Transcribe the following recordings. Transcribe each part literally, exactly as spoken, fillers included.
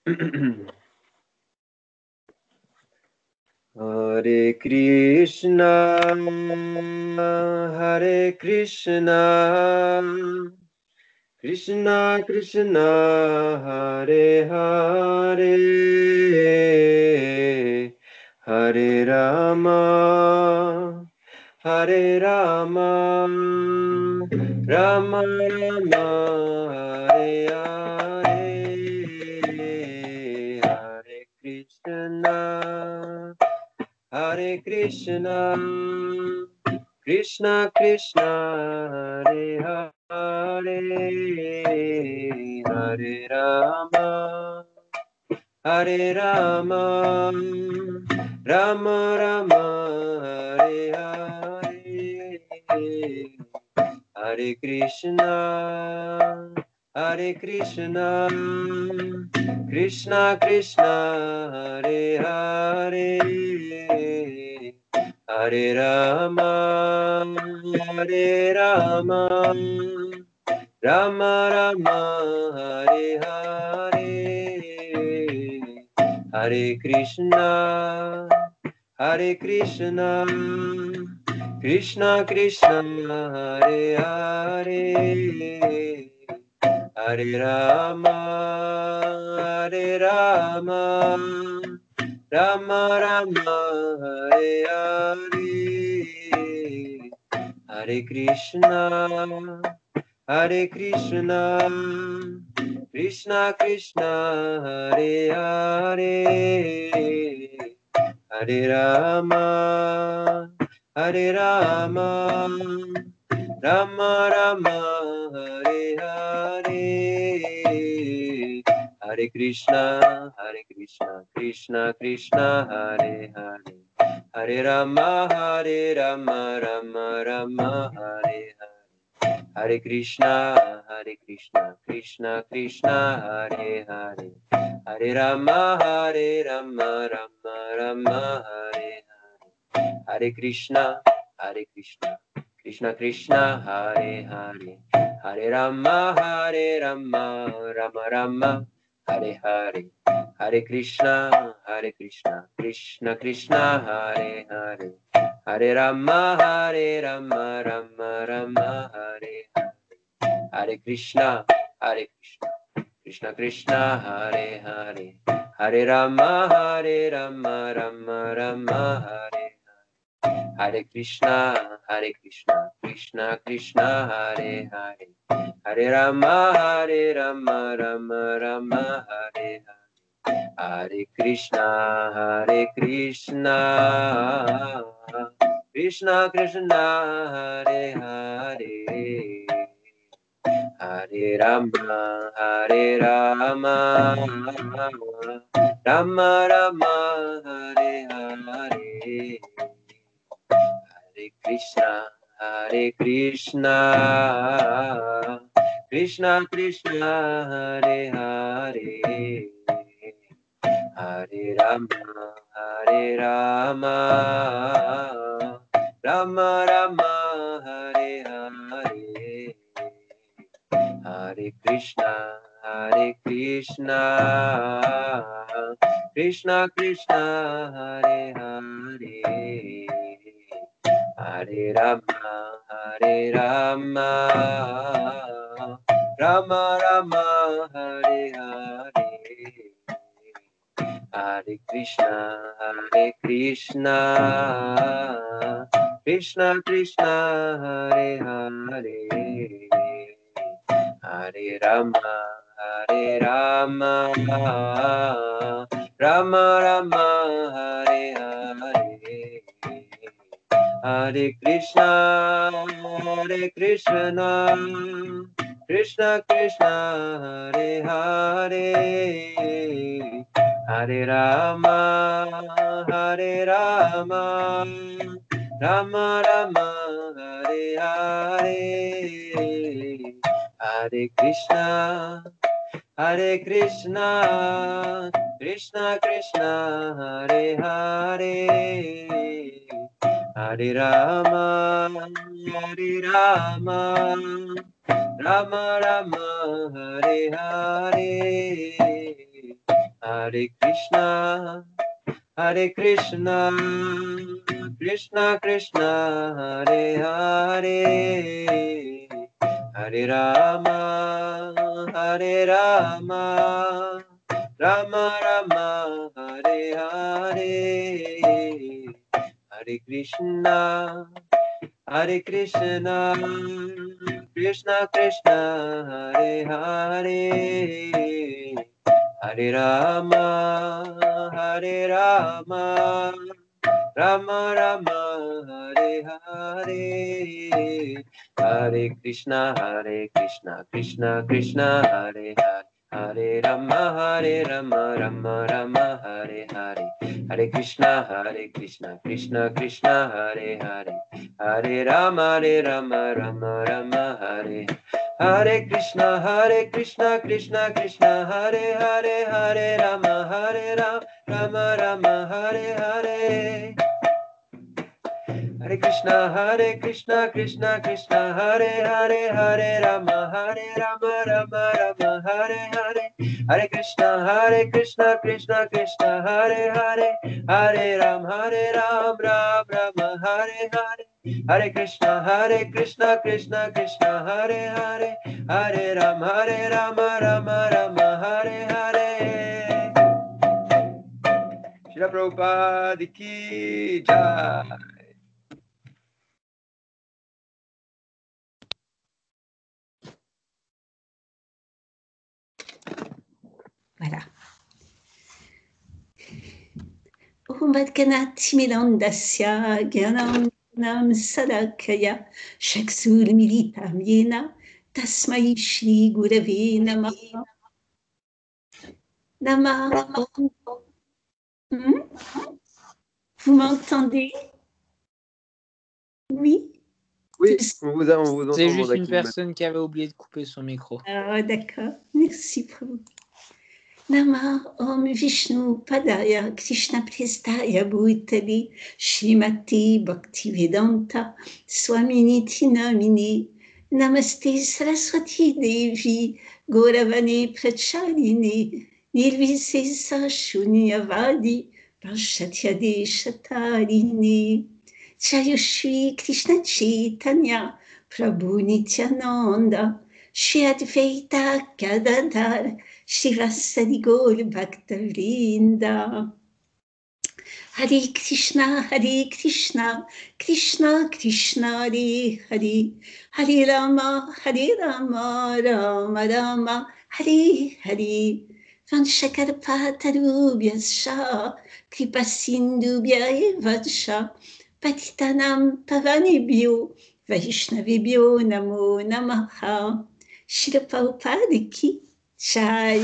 Hare Krishna, Hare Krishna, Krishna Krishna, Hare Hare, Hare Rama, Hare Rama, Rama Rama, Hare Hare, Hare Krishna, Hare Krishna, Krishna Krishna, Hare Hare, Hare Rama, Hare Rama, Rama Rama, Hare Hare, Hare Krishna, Hare Krishna, Krishna Krishna, Hare Hare, Hare Rama, Hare Rama, Rama Rama, Hare Hare, Hare Krishna, Hare Krishna, Krishna Krishna, Hare Hare, Hare Rama, Hare Rama, Rama Rama, Hare Hare, Hare Krishna, Hare Krishna, Krishna Krishna, Hare Hare, Hare Rama, Hare Rama, Rama Rama, Hare Hare, Hare Krishna, Hare Krishna, Krishna Krishna, Hare Hare, Hare Rama, Hare Rama, Rama Rama, Hare Hare, Hare Krishna, Hare Krishna, Krishna Krishna, Hare Hare, Hare Rama, Hare Rama, Rama Rama, Hare Hare, Hare Krishna, Hare Krishna, Krishna Krishna, Hare Hare, Hare Rama, Hare Rama, Rama Rama, Hare Hare, Hare Krishna, Hare Krishna, Krishna Krishna, Hare Hare, Hare Rama, Hare Rama, Rama Rama, Hare Hare, Hare Krishna, Hare Krishna, Krishna Krishna, Hare Hare, Hare Rama, Hare Rama, Rama Rama, Hare Hare, Hare Krishna, Hare Krishna, Krishna Krishna, Hare Hare, Hare Rama, Hare Rama, Rama Rama, Hare Hare, Hare Krishna, Hare Krishna, Krishna Krishna, Hare Hare, Hare Rama, Hare Rama, Rama Rama, Hare Hare, Hare Krishna, Hare Krishna, Krishna Krishna, Hare Hare, Hare Rama, Hare Rama, Rama Rama, Hare Hare, Hare Krishna, Hare Krishna, Krishna Krishna, Hare Hare, Hare Rama, Hare Rama, Rama Rama, Hare Hare, Hare Krishna, Hare Krishna, Krishna Krishna, Hare Hare, Hare Rama, Hare Rama, Rama Rama, Hare Hare, Hare Krishna, Hare Krishna, Krishna Krishna, Hare Hare, Hare Rama, Hare Rama, Rama Rama, Hare Hare, Hare Krishna, Hare Krishna, Krishna Krishna, Hare Hare, Hare Rama, Hare Rama, Rama Rama, Hare Hare, Hare Krishna, Hare Krishna, Krishna Krishna, Hare Hare, Hare Rama, Hare Rama, Rama Rama, Hare Hare, Hare Krishna, Hare Krishna, Krishna Krishna, Hare Hare, Hare Rama, Hare Rama, Rama Rama, Hare Hare, Hare Krishna, Hare Krishna, Krishna Krishna, Hare Hare, Hare Rama, Hare Rama, Rama Rama, Hare Hare, Hare Krishna, Hare Krishna, Krishna Krishna, Hare Hare, Hare Rama, Hare Rama, Rama Rama, Hare Hare Krishna, Hare Krishna, Krishna Krishna, Hare Hare, Hare Rama, Hare Rama, Rama Rama, Hare Hare. Hare Krishna, Hare Krishna, Krishna Krishna, Hare Hare, Hare Rama, Hare Rama, Rama Rama, Hare Hare. Hare Krishna, Hare Krishna, Krishna Krishna, Hare Hare, Hare Ram, Hare Ram, Ram Rama, Hare Hare. Hare Krishna, Hare Krishna, Krishna Krishna, Hare Hare, Hare Ram, Hare Rama, Rama Rama, Hare Hare. Srila Prabhupada ki jai. Voilà. Om Vadkanat Milandasya Gyanam Nam Sadakaya Shaksul Militam Yena Tasmai Shri Gurave Namaha. Namaha. Hmm? Vous m'entendez? Oui? Oui, on vous, a, on vous entend. C'est juste une personne qui avait oublié de couper son micro. Ah, d'accord. Merci, Prabhu. Nama Om Vishnu Padaya Krishna Prestaya Bhutali Shrimati Bhaktivedanta Swaminiti Namini Namaste Saraswati Devi Gauravani Pracharini Nirvisesa Shunyavadi Pashatyade Shatarini Chayoshri Krishna Chaitanya Prabhu Nityananda Shri Advaita Gadadhar Shivasadi Gaur Bhakta-vrinda. Hare Krishna, Hare Krishna, Krishna Krishna, Hare Hare, Hare Rama, Hare Rama, Rama Rama, Hare Hare. Vanchakarpatarubhyascha, Kripasindubhya evascha, Patitanam pavanebhyo, Vaishnavebhyo namo namaha. Srila Prabhupada ki jai.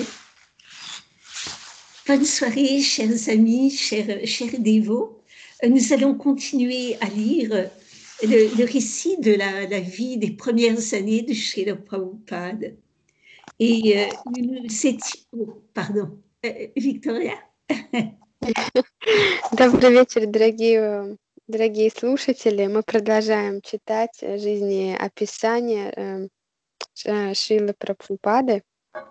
Bonne soirée, chers amis, chers, chers dévots. Nous allons continuer à lire le, le récit de la, la vie des premières années de Srila Prabhupada. Et euh, nous étions... Oh, pardon, euh, Victoria. Добрый вечер, дорогие, дорогие слушатели. Мы продолжаем читать жизнеописание Шрилы Прабхупады.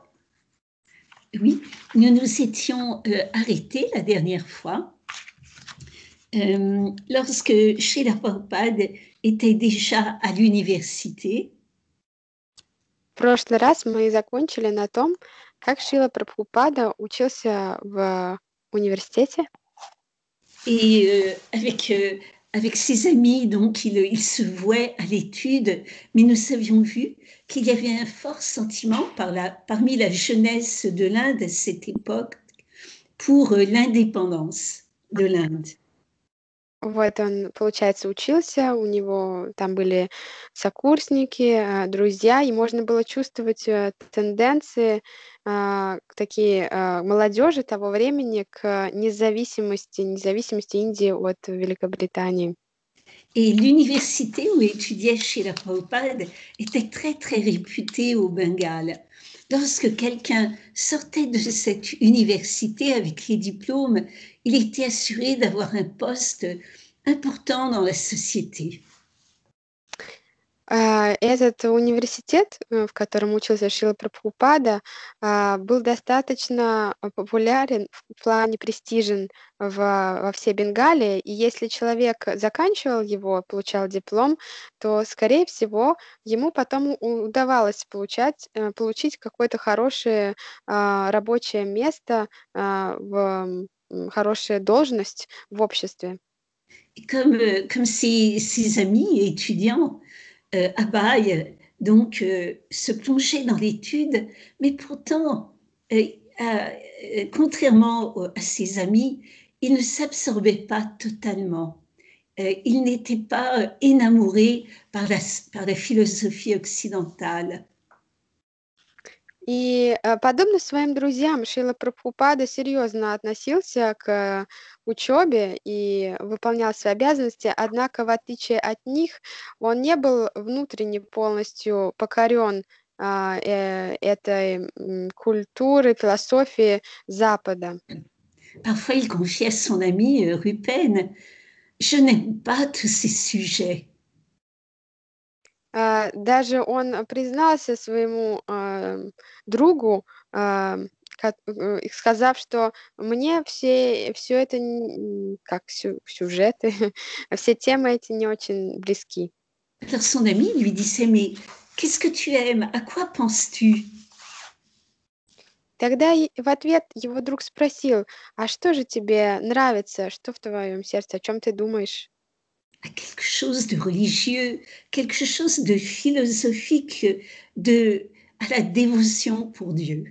Oui, nous nous étions euh, arrêtés la dernière fois euh, lorsque Srila Prabhupada était déjà à l'université. В прошлый раз мы закончили на том, как Шрила Прабхупада учился в университете. Et euh, avec, euh, avec ses amis, donc, il, il se vouait à l'étude, mais nous avions vu qu'il y avait un fort sentiment par la, parmi la jeunesse de l'Inde à cette époque pour euh, l'indépendance de l'Inde. Вот он, получается, учился, у него там были сокурсники, друзья, и можно было чувствовать тенденции такие молодежи того времени к независимости, независимости Индии от Великобритании. Et l'université où étudiait Srila Prabhupada était très, très réputée au Bengale. Lorsque quelqu'un sortait de cette université avec les diplômes, il était assuré d'avoir un poste important dans la société. А, Этот университет, э, в котором учился Шрила Прабхупада, а, был достаточно а, популярен, в плане престижен в, во всей Бенгалии. И если человек заканчивал его, получал диплом, то, скорее всего, ему потом у- удавалось получать, э, получить какое-то хорошее а, рабочее место, а, в, м, хорошая должность в обществе. Et comme, euh, comme ses, ses amis étudiants, euh, Abai donc euh, se plongeait dans l'étude, mais pourtant, euh, à- euh, contrairement au- à ses amis, il ne s'absorbait pas totalement. Euh, il n'était pas euh, énamouré par la, par la philosophie occidentale. И, э, подобно своим друзьям, Шрила Прабхупада серьезно относился к учебе и выполнял свои обязанности, однако, в отличие от них, он не был внутренне полностью покорен а, э, этой м, культуры, философии Запада. Parfois, il confiait à son ami euh, Rupen, je n'aime pas tous ces sujets. А, даже он признался своему, ам, другу, ам, кат э, и сказав, что мне все все это н как сю сюжеты, все темы эти не очень близки. Alors son ami lui disait, mais qu'est-ce que tu aimes? À quoi penses-tu? Тогда и в ответ его друг спросил: «А что же тебе нравится? Что в твоем сердце? О чем ты думаешь?» À quelque chose de religieux, quelque chose de philosophique, de, à la dévotion pour Dieu.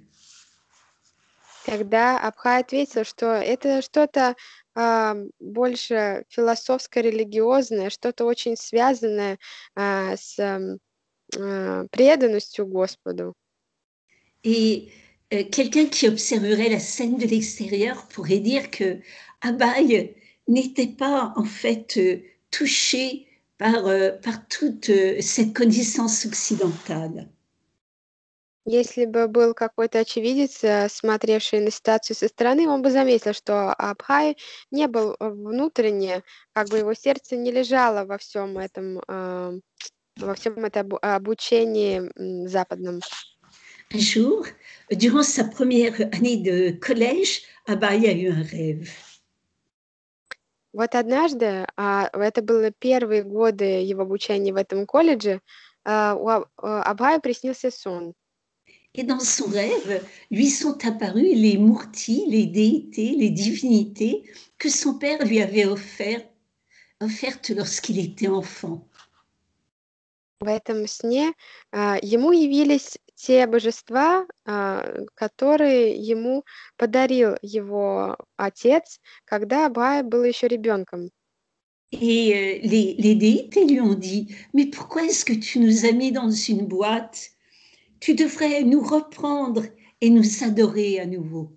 Тогда Абхай ответил, что это что-то, ам, больше философско-религиозное, что-то очень связанное, а, с, м, а, преданностью Господу. Et euh, quelqu'un qui observerait la scène de l'extérieur pourrait dire que Abai n'était pas en fait euh, touché par, euh, par toute euh, cette connaissance occidentale. Если бы был какой-то очевидец, э, смотревший на ситуацию со стороны, он бы заметил, что Абхай не был, э, внутренне, как бы его сердце не лежало во всем этом, ам, во всем это обу обучении, м, западном. Un jour, durant sa première année de collège, Abai a eu un rêve. Вот однажды, а, это было первые годы его обучения в этом колледже, а, у А а, Абхаю приснился сон. Et dans son rêve, lui sont apparus les murtis, les déités, les divinités que son père lui avait offert, offertes lorsqu'il était enfant. В этом сне, а, ему явились те божества, а, которые ему подарил его отец, когда Абхай был еще ребенком. Et euh, les, les déités lui ont dit, mais pourquoi est-ce que tu nous as mis dans une boîte? Tu devrais nous reprendre et nous adorer à nouveau.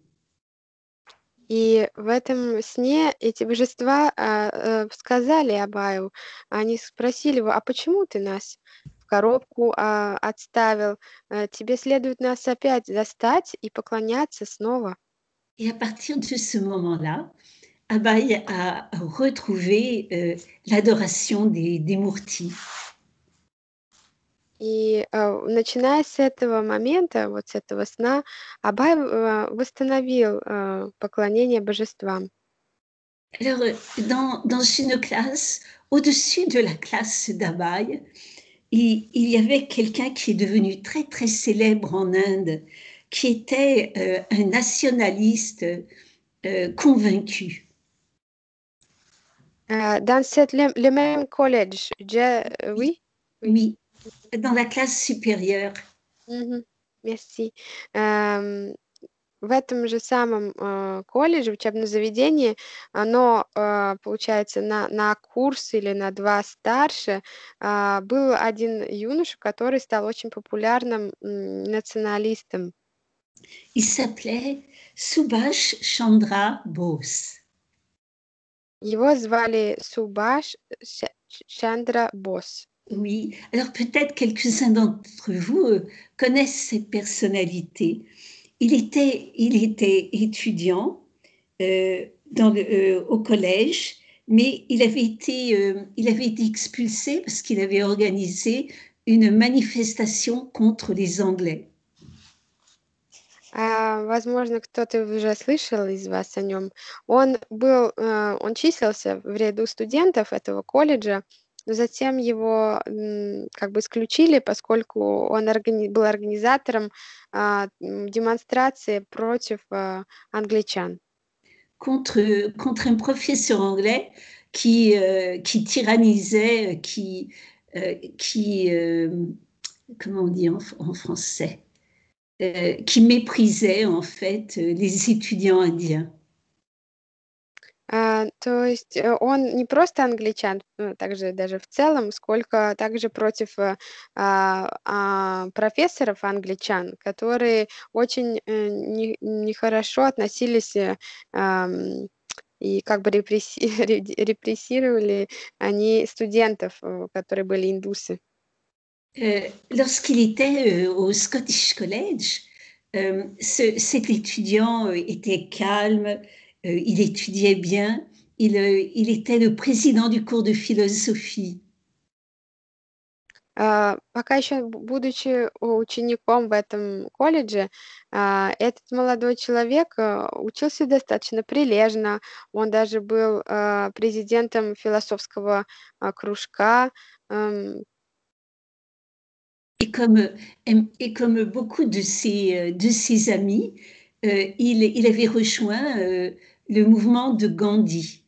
И в этом сне эти божества, а, э, сказали Абаю, они спросили его: «А почему ты нас в коробку, а, отставил? Э, тебе следует нас опять застать и поклоняться снова». Et à partir de ce moment-là, Abai a retrouvé euh, l'adoration des, des murtis. И, а, начиная с этого момента, вот с этого сна, Абай, э, восстановил, э, поклонение божествам. Alors, euh, dans, dans une classe, au-dessus de la classe d'Abai, il, il y avait quelqu'un qui est devenu très, très célèbre en Inde, qui était euh, un nationaliste euh, convaincu. Э, dans cette le le même collège, je oui? Oui. Oui, dans la classe supérieure. Мгм. Merci. Эм, в этом же самом, э, колледже, учебном заведении, оно, э, получается, на на курс или на два старше, а, был один юноша, который стал очень популярным, м, националистом. Il s'appelait Subhash Chandra Bose. Его звали Субаш Ша Чандра Бос. Oui, alors peut-être quelques-uns d'entre vous euh, connaissent cette personnalité. Il était, il était étudiant euh, dans le, euh, au collège, mais il avait été, euh, il avait été expulsé parce qu'il avait organisé une manifestation contre les Anglais. А, возможно, кто-то уже слышал из вас о нем. Он был, э, он числился в ряду студентов этого колледжа, но затем его м, как бы исключили, поскольку он органи- был организатором а, м, демонстрации против а, англичан. Contre, contre un professeur anglais qui, euh, qui tyrannisait, qui, euh, qui euh, comment on dit en, en français, euh, qui méprisait en fait les étudiants indiens. А, то есть э, он не просто англичан, ну, также даже в целом, сколько также против э, а, а, профессоров англичан, которые очень э, не- нехорошо относились э, ам, и как бы репресси- ре- репрессировали они студентов, э, которые были индусы. Euh, lorsqu'il était euh, au Scottish College, euh, ce- cet étudiant euh, était calme, euh, il étudiait bien, il, euh, il était le président du cours de philosophie. А, Пока еще бу- будучи учеником в этом колледже, а, этот молодой человек а, учился достаточно прилежно. Он даже был а, президентом философского а, кружка. Ам, Et comme, euh, et comme beaucoup de ses, euh, de ses amis, euh, il, il avait rejoint euh, le mouvement de Gandhi.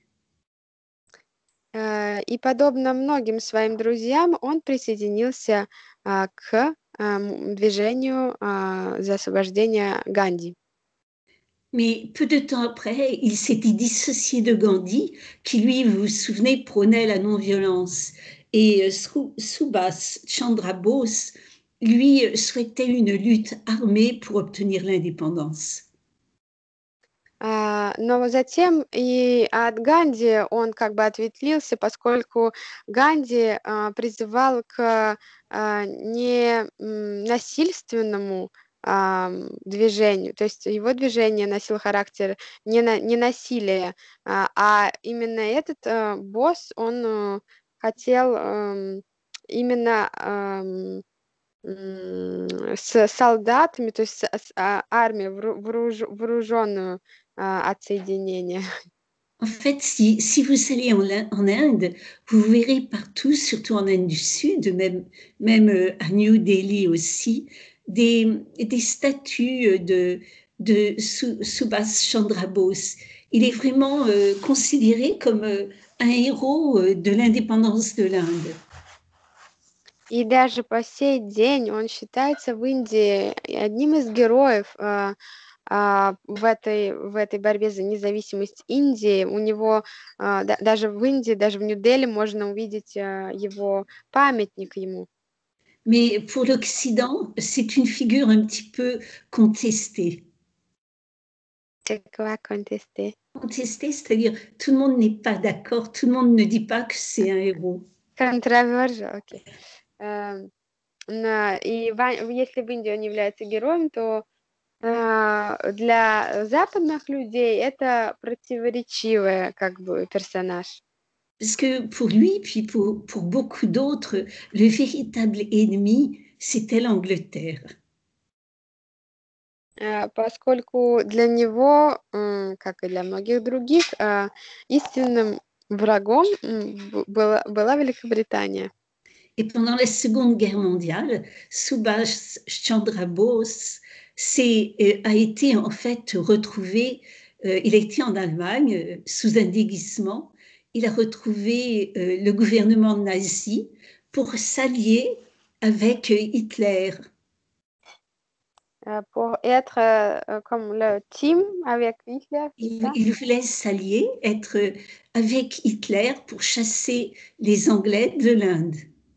э, И подобно многим своим друзьям, он присоединился а, к ам, движению а, за освобождение Ганди. Mais peu de temps après, il s'était dissocié de Gandhi, qui lui, vous vous souvenez, prônait la non-violence. Et euh, Sru- Subhas Chandra Bose, lui, euh, souhaitait une lutte armée pour obtenir l'indépendance. А, но затем и от Ганди он как бы ответвился, поскольку Ганди а, призывал к а, не м, насильственному ам, движению, то есть его движение носило характер не, на, не насилия, а, а именно этот а, босс, он а, хотел ам, именно ам, м, с солдатами, то есть с, с, а, армией вру- вооруж- вооруженную а, отсоединение. En fait, si, si vous allez en, Lin- en Inde, vous verrez partout, surtout en Inde du Sud, même, même euh, à New Delhi aussi, des, des statues de, de Su- Subhas Chandra Bose. Il est vraiment euh, considéré comme euh, un héros euh, de l'indépendance de l'Inde. И даже по сей день он считается в Индии одним из героев а, а, в этой, в этой борьбе за независимость Индии. У него а, да- даже в Индии, даже в Нью-Дели можно увидеть а, его памятник ему. Mais pour l'Occident, c'est une figure un petit peu contestée. C'est quoi contester? Contestée, c'est-à-dire tout le monde n'est pas d'accord, tout le monde ne dit pas que c'est un héros. Controversial, окей. Эм, на- И Ва- если в Индии он является героем, то а, для западных людей это противоречивый как бы персонаж. Parce que pour lui, puis pour, pour beaucoup d'autres, le véritable ennemi, c'était l'Angleterre. А, Поскольку для него, м, как и для многих других, а, истинным врагом м, б- была, была Великобритания. Et pendant la Seconde Guerre mondiale, Subhash Chandra Bose s'est, euh, a été en fait retrouvé, euh, il a été en Allemagne euh, sous un déguisement, il a retrouvé euh, le gouvernement nazi pour s'allier avec euh, Hitler. Euh, Pour être euh, comme le team avec Hitler, c'est Il, ça? il voulait s'allier, être euh, avec Hitler pour chasser les Anglais de l'Inde.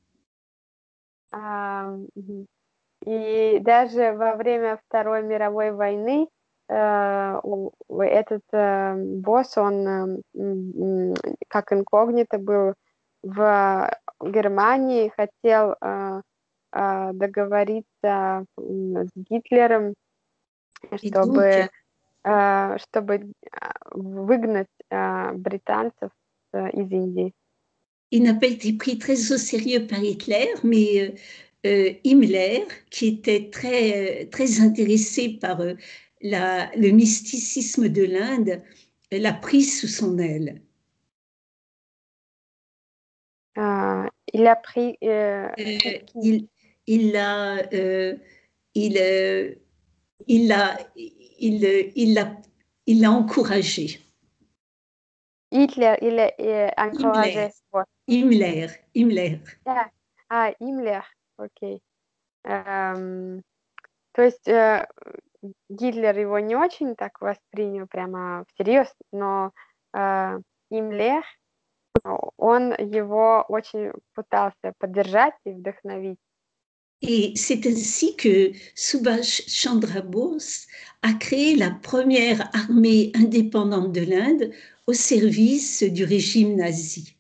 А, мгм. И даже во время Второй мировой войны э, у- у этот э, босс, он э, м, м, как инкогнито был в Германии, хотел э, э, договориться м, с Гитлером, Et donc, чтобы, э, чтобы а, выгнать а, британцев э, из Индии. il n'a pas été pris très au sérieux par Hitler, mais euh, euh, Himmler, qui était très, très intéressé par euh, la, le mysticisme de l'Inde, l'a pris sous son aile. А, il a pris, euh, Euh, qui- il, il l'a euh, il, euh, il l'a il, il l'a il l'a encouragé. Hitler или э, Himmler, encouragé вот. Himmler, Himmler. Да. А, Имлер, окей. Эм, то есть э, Гитлер его не очень так воспринял прямо всерьез, но э, Имлер, он его очень пытался поддержать и вдохновить. Et c'est ainsi que Subhash Chandra Bose a créé la première armée indépendante de l'Inde au service du régime nazi.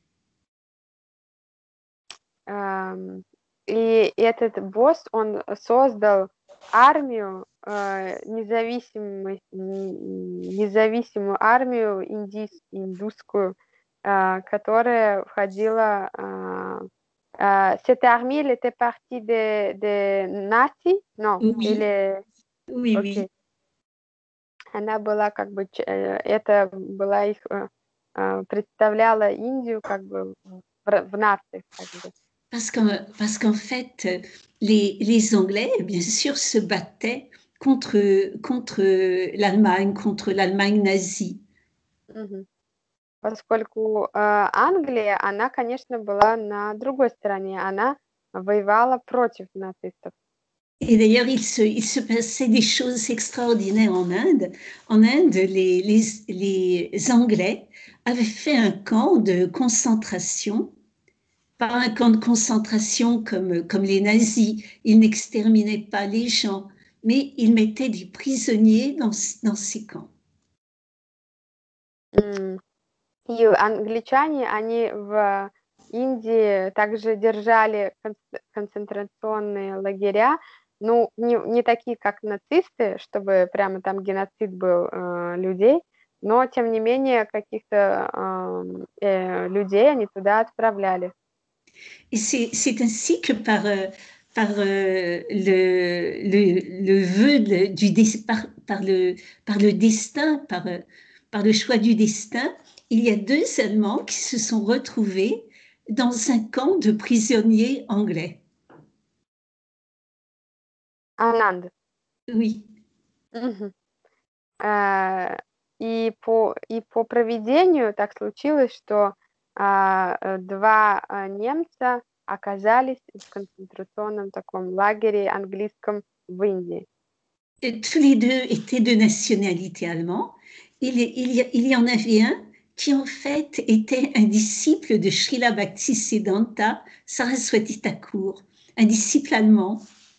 Эм, И этот босс, он создал армию, э, независимой- н- независимую армию индис- индусскую, э, которая входила... э, э, Cette armée, elle était partie des des nazis? Non, Oui, или... oui, Окей. oui. Она была как бы... ч- э, Это была их... э, э, представляла Индию как бы в в нациях, как бы. Parce qu'en, parce qu'en fait, les, les Anglais, bien sûr, se battaient contre, contre l'Allemagne, contre l'Allemagne nazie. Мгм. Поскольку, э, Англия, она, конечно, была на другой стороне, она воевала против нацистов. Et d'ailleurs, il se, il se passait des choses extraordinaires en Inde. En Inde, les, les, les Anglais avaient fait un camp de concentration, pas un camp de concentration comme, comme les nazis. Ils n'exterminaient pas les gens, mais ils mettaient des prisonniers dans, dans ces camps. М. И англичане, они в Индии также держали конц- концентрационные лагеря, ну, не, не такие, как нацисты, чтобы прямо там геноцид был э, людей, но, тем не менее, каких-то ам, э, людей они туда отправляли. Et c'est, c'est ainsi que par, euh, par euh, le, le, le vœu de- du dé- par, par le, par le destin, par, euh, par le choix du destin, il y a deux Allemands qui se sont retrouvés dans un camp de prisonniers anglais. Ананд. Oui. Мгм. А, и по и по проведению так случилось, что, а, э, два, а, немца оказались в концентрационном таком лагере английском в Индии. Et tous les deux étaient de nationalité allemande. Il, y- il, y- il y en avait un qui en fait était un disciple de Srila Bhaktisiddhanta Saraswati Thakur, un disciple allemand.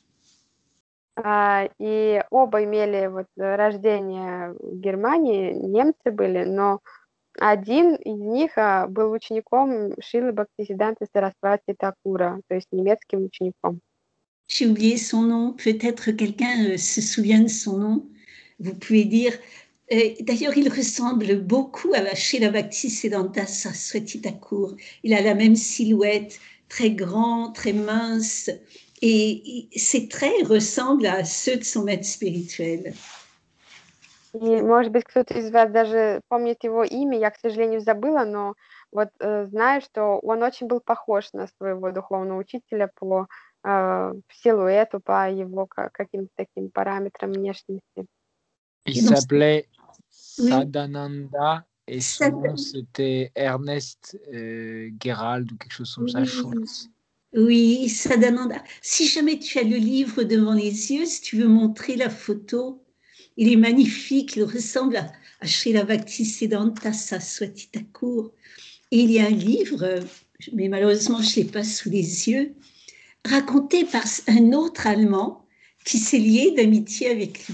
А, и оба имели вот э, рождение в Германии, немцы были, но один из них, а, был учеником Шрилы Бхактисиддханты Сарасвати Такура, то есть немецким учеником. J'ai oublié son nom, peut-être quelqu'un euh, se souvient de son nom. Vous pouvez dire. Euh, D'ailleurs, il ressemble beaucoup à Srila Bhaktisiddhanta Saraswati Thakur. Il a la même silhouette, très grand, très mince, et il- ses traits ressemblent à ceux de son maître spirituel. И, может быть, кто-то из вас даже помнит его имя, я, к сожалению, забыла, но вот э, знаю, что он очень был похож на своего духовного учителя по э, силуэту, по его ка- каким-то таким параметрам внешности. Il Et donc, s'appelait oui, Sadananda et son ça, nom c'était Ernest euh, Gerald ou quelque chose comme ça, oui, Schultz. oui, Sadananda. Si jamais tu as le livre devant les yeux, si tu veux montrer la photo, il est magnifique, il ressemble à, à Srila Bhaktisiddhanta Saraswati Thakur. Et il y a un livre, euh, mais malheureusement je ne l'ai pas sous les yeux, raconté par un autre Allemand qui s'est lié d'amitié avec lui.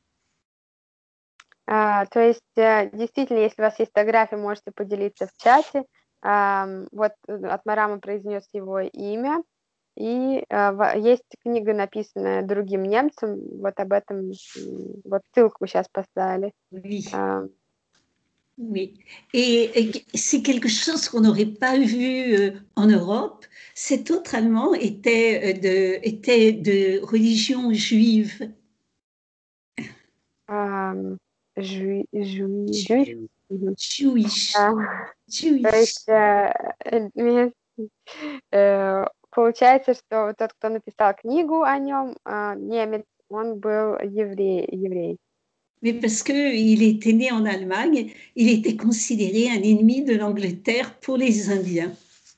А, то есть, э, действительно, если у вас есть фотография, можете поделиться в чате. Ам, вот э, Атмарама произнес его имя, и э, в- есть книга, написанная другим немцем, вот об этом, м, вот ссылку сейчас поставили. Oui. Ам, Oui, et, et c'est quelque chose qu'on n'aurait pas vu euh, en Europe. Cet autre Allemand était euh, de, était de religion juive. Ам, жуи жуи Jewish? Мгм. Jewish. А, то есть, Jewish. э, э, мне, э, получается, что тот, кто написал книгу о нем, а, немец, он был еврей еврей. Mais parce qu'il était né en Allemagne, il était considéré un ennemi de l'Angleterre pour les Indiens.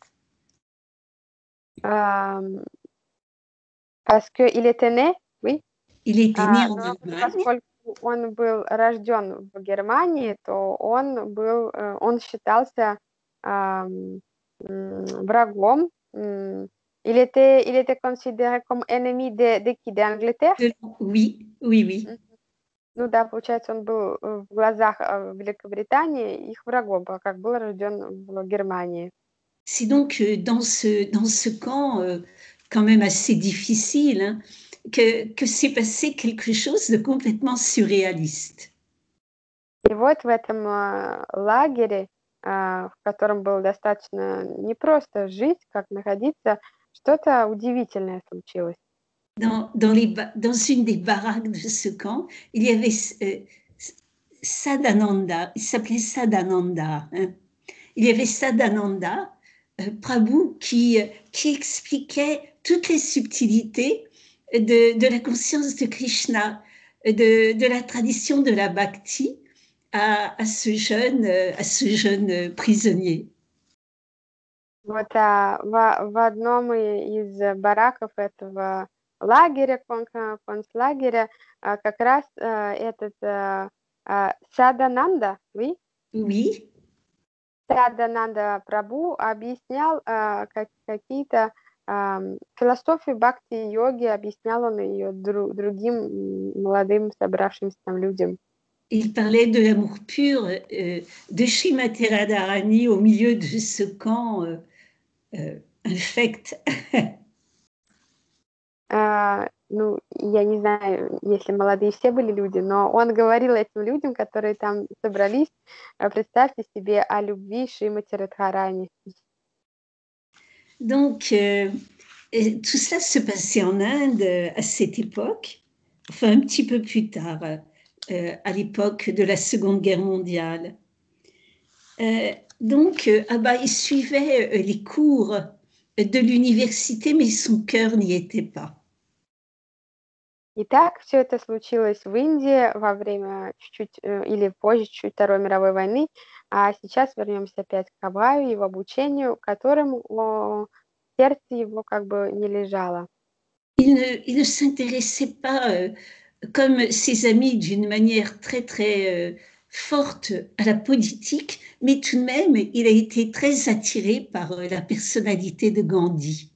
Ам, parce qu'il était né, oui, Il était né а, en но Allemagne. поскольку он был рожден в Германии, то он был, э, он считался, ам, м, врагом, м. Il était il était considéré comme ennemi de de qui? De Angleterre? De- oui, oui, oui. Мгм. Ну да, получается, он был, э, в глазах, э, Великобритании их врагом, так как был рожден в Германии. C'est donc euh, dans ce, dans ce camp, euh, quand même assez difficile, hein, que, que s'est passé quelque chose de complètement surréaliste. И вот в этом, а, лагере, а, в котором было достаточно непросто жить, как находиться, что-то удивительное случилось. Dans, dans, les, ba- dans une des baraques de ce camp, il y avait euh, Sadananda, il s'appelait Sadananda. Hein. Il y avait Sadananda, euh, Prabhu, qui, euh, qui expliquait toutes les subtilités de, de la conscience de Krishna, de, de la tradition de la bhakti à, à ce jeune, euh, à ce jeune euh, prisonnier. Вот, а, в в одном и из бараков этого лагеря, конка концлагеря, а, как раз, а, этот, а, а, Садананда, oui? Oui, Садананда Прабhu объяснял, а, как какие-то, ам, философию бхакти-йоги, объяснял он ее дру другим, м, молодым собравшимся там людям. il parlait de l'amour pur euh, de Srimati Radharani au milieu de ce camp euh, euh, infect. А, ну, я не знаю, если молодые все были люди, но он говорил этим людям, которые там собрались, а, представьте себе о любви Шримати Радхарани. Donc, euh, et tout cela se passait en Inde euh, à cette époque, enfin un petit peu plus tard, euh, à l'époque de la Seconde Guerre mondiale. Euh, donc, euh, ah bah, il suivait euh, les cours de l'université, mais son cœur n'y était pas. Итак, все это случилось в Индии во время чуть-чуть, э, или позже чуть Второй мировой войны. А сейчас вернемся опять к Абаю, его обучению, которому, о, сердце его как бы не лежало. Il ne, il ne s'intéressait pas, euh, comme ses amis, d'une manière très, très euh, forte à la politique, mais tout de même, il a été très attiré par euh, la personnalité de Gandhi.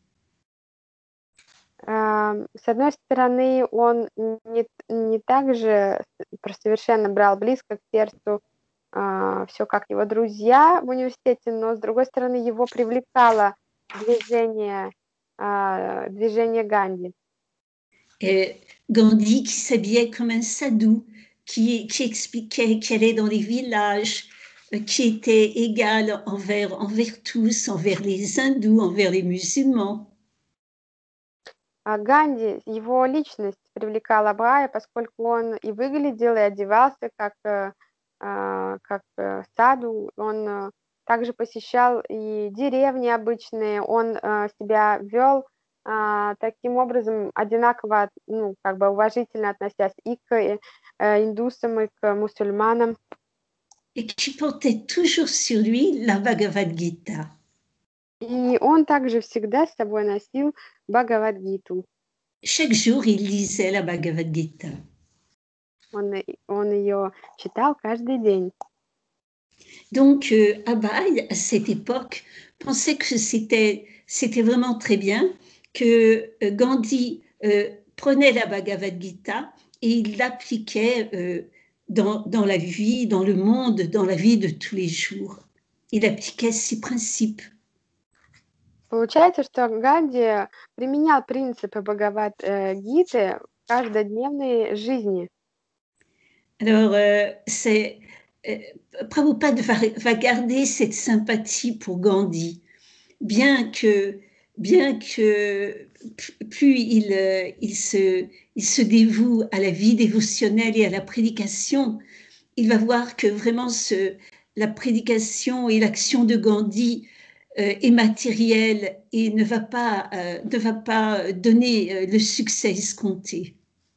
Ам, с одной стороны, он не не так же про совершенно брал близко к сердцу, все как его друзья в университете, но, с другой стороны, его привлекало движение, а, движение Ганди. Et Gandhi qui s'habillait comme un sadhu, qui, qui expliquait, qui allait dans les villages, euh, qui était égal envers, envers tous, envers les hindous, envers les musulmans. А Ганди, его личность привлекала Бая, поскольку он и выглядел, и одевался как, э, а, как, э, саду. Он, э, также посещал и деревни обычные, он, э, себя вел, а, таким образом одинаково, ну, как бы уважительно относясь и к, э, э, индусам, и к мусульманам. Et qui portait toujours sur lui la Bhagavad Gita. И он также всегда с собой носил Бхагавад-гиту. Chaque jour, il lisait la Bhagavad Gita. Он, э, он ее читал каждый день. Donc, euh, Abhay, à cette époque, pensait que c'était, c'était vraiment très bien que euh, Gandhi euh, prenait la Bhagavad Gita et il l'appliquait euh, dans, dans la vie, dans le monde, dans la vie de tous les jours. Il appliquait ses principes. Получается, что Ганди применял принципы Бхагавад-гиты в каждодневной жизни. Alors, euh, c'est, euh, Prabhupada va, va garder cette sympathie pour Gandhi, bien que, bien que plus il, euh, il, se, il se dévoue à la vie dévotionnelle et à la prédication, il va voir que vraiment ce, la prédication et l'action de Gandhi euh, est matérielle et ne va pas, euh, ne va pas donner euh, le succès escompté.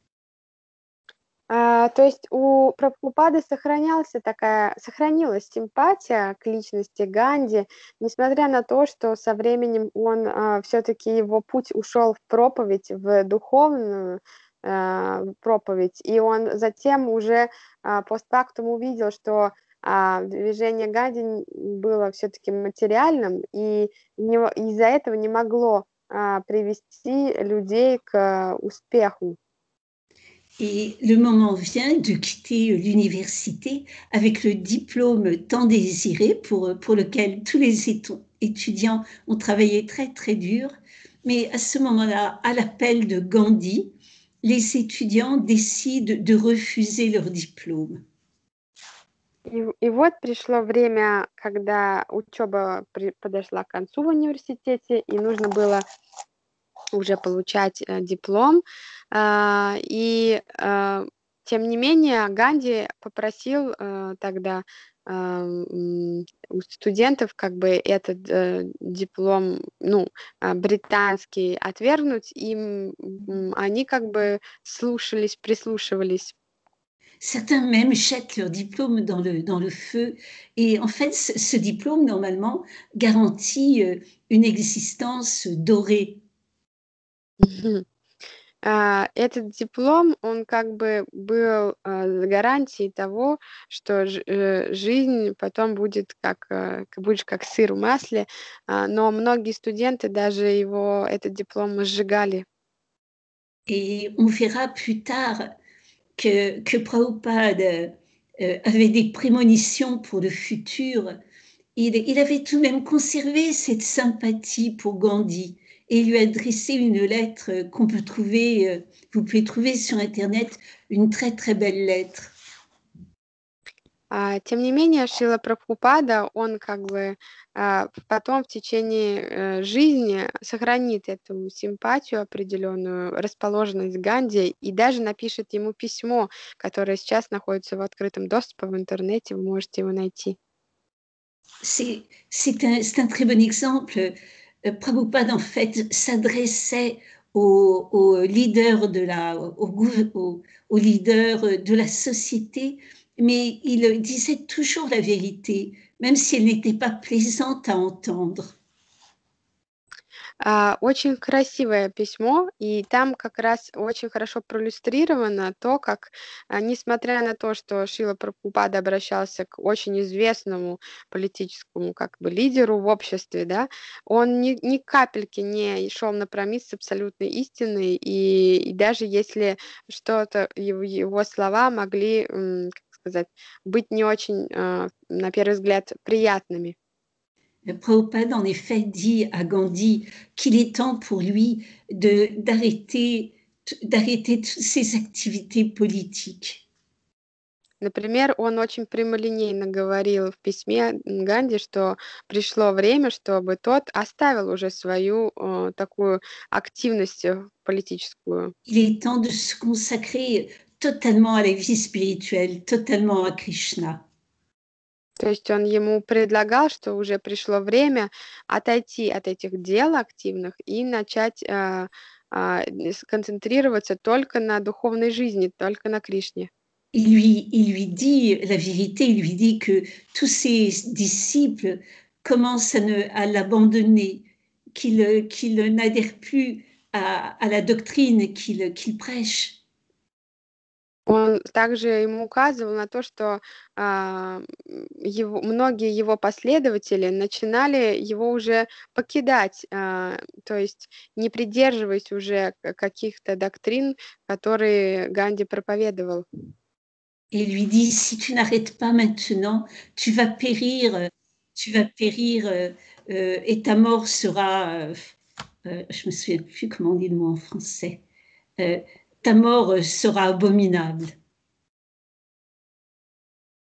А, то есть у Прабхупады сохранялся такая, сохранилась симпатия к личности Ганди, несмотря на то, что со временем он а, все-таки его путь ушел в проповедь, в духовную а, проповедь, и он затем уже а, постфактум увидел, что а, движение Ганди н- было все-таки материальным, и не- из-за этого не могло а, привести людей к успеху. Et le moment vient de quitter l'université avec le diplôme tant désiré pour, pour lequel tous les étu- étudiants ont travaillé très très dur. Mais à ce moment-là, à l'appel de Gandhi, les étudiants décident de refuser leur diplôme. И, в- и вот пришло время, когда учеба при- подошла к концу в университете, и нужно было уже получать э, диплом. А, и а, тем не менее Ганди попросил э, тогда а, м, у студентов как бы этот э, диплом, ну, а, британский отвергнуть, и м, м, они как бы слушались, прислушивались. Certains même jettent leur diplôme dans le, dans le feu. Et en fait, ce, ce diplôme, normalement, garantit euh, une existence dorée. А, этот диплом, он как бы был а, гарантией того, что ж- э, жизнь потом будет как, э, как будешь как сыр в масле, а, но многие студенты даже его, этот диплом сжигали. Et on verra plus tard que, que Prabhupada euh, avait des prémonitions pour le futur. Il, il avait tout de même conservé cette sympathie pour Gandhi et lui a adressé une lettre qu'on peut trouver, euh, vous pouvez trouver sur Internet, une très très belle lettre. А, тем не менее, Шрила Прабхупада, он как бы а, потом в течение э, жизни сохранит эту симпатию определенную, расположенность к Ганди и даже напишет ему письмо, которое сейчас находится в открытом доступе в интернете, вы можете его найти. C'est c'est un, c'est un très bon exemple. Euh, Prabhupada, en fait, s'adressait aux, aux leaders de la, aux, gouv- aux- aux leaders de la société, mais il disait toujours la vérité, même si elle n'était pas plaisante à entendre. А, очень красивое письмо, и там как раз очень хорошо проиллюстрировано то, как, а, несмотря на то, что Шрила Прабхупада обращался к очень известному политическому как бы лидеру в обществе, да, он ни, ни капельки не шел на промис с абсолютной истиной, и, и даже если что-то, его, его слова могли, м, как сказать, быть не очень, а, на первый взгляд, приятными. Prabhupada, en effet, dit à Gandhi qu'il est temps pour lui de, d'arrêter, d'arrêter toutes ses activités politiques. Например, он очень прямолинейно говорил в письме Ганди, что пришло время, чтобы тот оставил уже свою э, такую активность э, политическую. Il est temps de se consacrer totalement à la vie spirituelle, totalement à Krishna. То есть он ему предлагал, что уже пришло время отойти от этих дел активных и начать э, э, сконцентрироваться только на духовной жизни, только на Кришне. Il lui, il lui dit la vérité, il lui dit que tous ses disciples commencent à, ne, à l'abandonner, qu'ils, qu'ils n'adhèrent plus à, à la doctrine qu'il, qu'il prêche. Он также ему указывал на то, что а, м, его, многие его последователи начинали его уже покидать, а, то есть не придерживаясь уже к- каких-то доктрин, которые Ганди проповедовал. Et il lui dit, si tu n'arrêtes pas maintenant, tu vas périr, tu vas périr euh, euh, et ta mort sera, euh, euh, je me souviens plus comment on dit le mot en français, euh, ta mort sera abominable.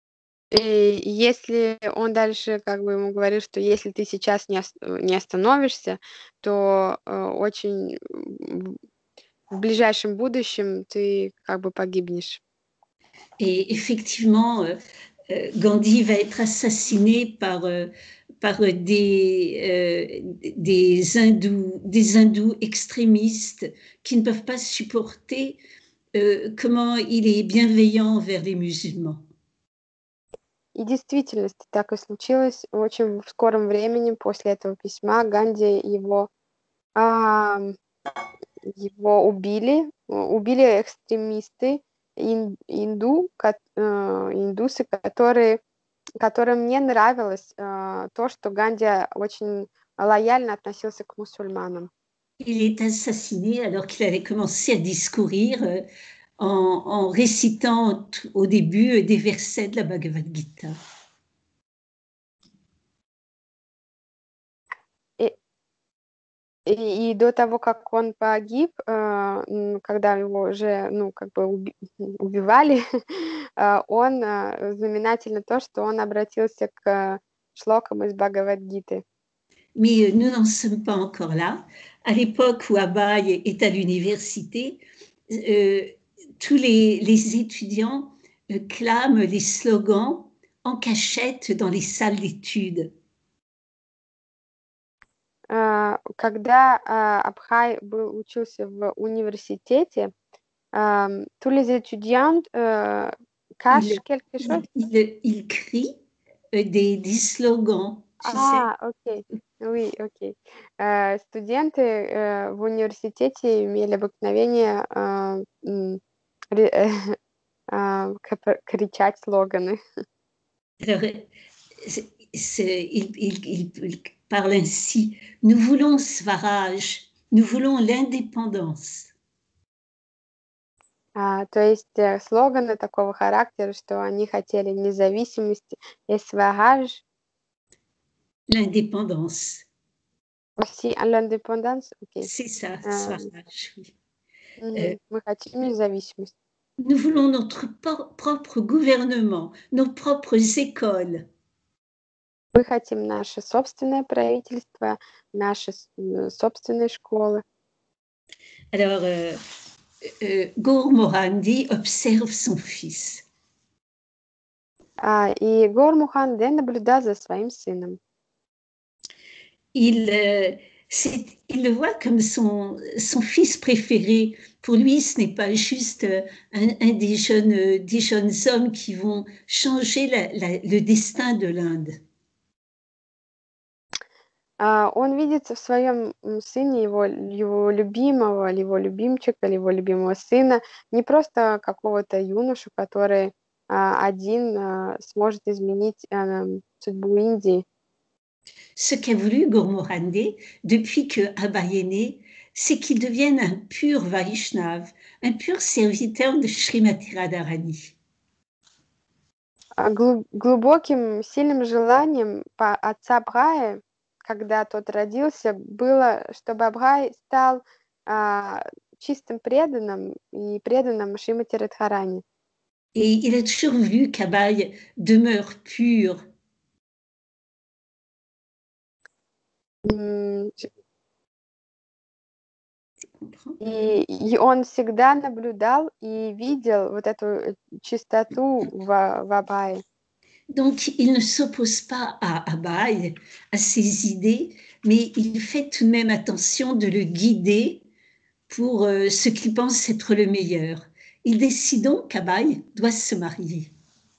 И если он дальше как бы ему говорит, что если ты сейчас не, ос- не остановишься, то э, очень м, в ближайшем будущем ты как бы pogibнешь. Et effectivement, euh, euh, Gandhi va être assassiné par, euh, par des, euh, des, hindous, des hindous extrémistes qui ne peuvent pas supporter euh, comment il est bienveillant envers les musulmans. И действительно, так и случилось. Очень в скором времени после этого письма Ганди его, а, его убили, убили экстремисты, ин- инду, ко- э, индусы, которые, которым не нравилось э, то, что Ганди очень лояльно относился к мусульманам. Il est assassiné alors qu'il avait commencé à discourir euh, en, en récitant t- au début euh, des versets de la Bhagavad Gita. И, и, и до того, как он погиб, э, м, когда его уже, ну, как бы уби- убивали, э, он э, знаменательно то, что он обратился к шлокам из Бхагавад-гиты. Mais euh, nous n'en sommes pas encore là. À l'époque où Abaye est à l'université, euh, tous les, les étudiants euh, clament les slogans en cachette dans les salles d'études. Э, Когда э, Абхай был, учился в университете, euh, tous les étudiants euh, Il, cachent quelque chose. il, il, il crie euh, des, des slogans, tu sais. А, окей. Oui, окей. Э, Студенты э, в университете имели обыкновение э, м, ре- э, а, кап- кричать слоганы. Alors, c'est- c'est- il, il- il- il parle ainsi. Nous voulons Swaraj, nous voulons l'indépendance. А, то есть э, слоганы такого характера, что они хотели независимости и свагаж, L'indépendance. aussi à l'indépendance. Окей. C'est ça, Э, Swaraj, oui. Euh, мгм. Мы хотим независимость. nous voulons notre por- propre gouvernement, nos propres écoles. Мы хотим наше собственное правительство, наши с- э, собственные школы. Alors, euh, euh, Gaur Morandi observe son fils. А, и Гормухан Дэ наблюдал за своим сыном. Il, euh, c'est- il le voit comme son, son fils préféré. Pour lui, ce n'est pas juste euh, un, un des, jeunes, euh, des jeunes hommes qui vont changer la- la- le destin de l'Inde. А, он видит в своем м, сыне его, его любимого, его любимчика, его любимого сына, не просто какого-то юношу, который а, один а, сможет изменить а, судьбу Индии. Ce qu'a voulu Gourmorandé depuis que Abhay est né, c'est qu'il devienne un pur Vaishnav, un pur serviteur de Srimati Radharani. А глу- глубоким, сильным желанием по отца Бхая, когда тот родился, было, чтобы Абхай стал а, чистым преданным и преданным Шримати Радхарани. Et il a toujours voulu qu'Abhay demeure pur. М, Tu comprends? И, и он всегда наблюдал и видел вот эту э, чистоту в, в Абхае. Donc, il ne s'oppose pas à Abhay, à ses idées, mais il fait tout de même attention de le guider pour euh, ce qu'il pense être le meilleur. Il décide donc qu'Abhay doit se marier.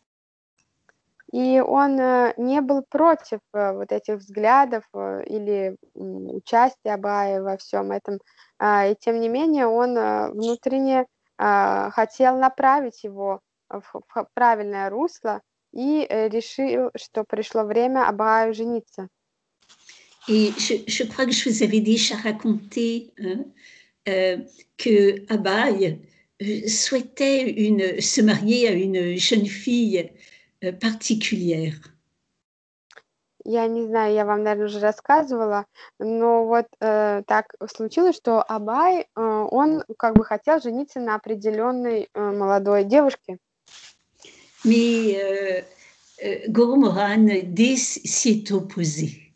И он э, не был против э, вот этих взглядов э, или м, участия Абая во всем этом. А, И тем не менее он э, внутренне а, хотел направить его в в правильное русло и э, решил, что пришло время Абаю жениться. Et je, je crois que je vous avais déjà raconté hein, euh, que Abhay euh, souhaitait une, se marier à une jeune fille euh, particulière. Я не знаю, я вам, наверное, уже рассказывала, но вот э, так случилось, что Абай, э, он как бы хотел жениться на определенной э, молодой девушке. Mais euh, euh, Guru Mohan Dé s'y est opposé.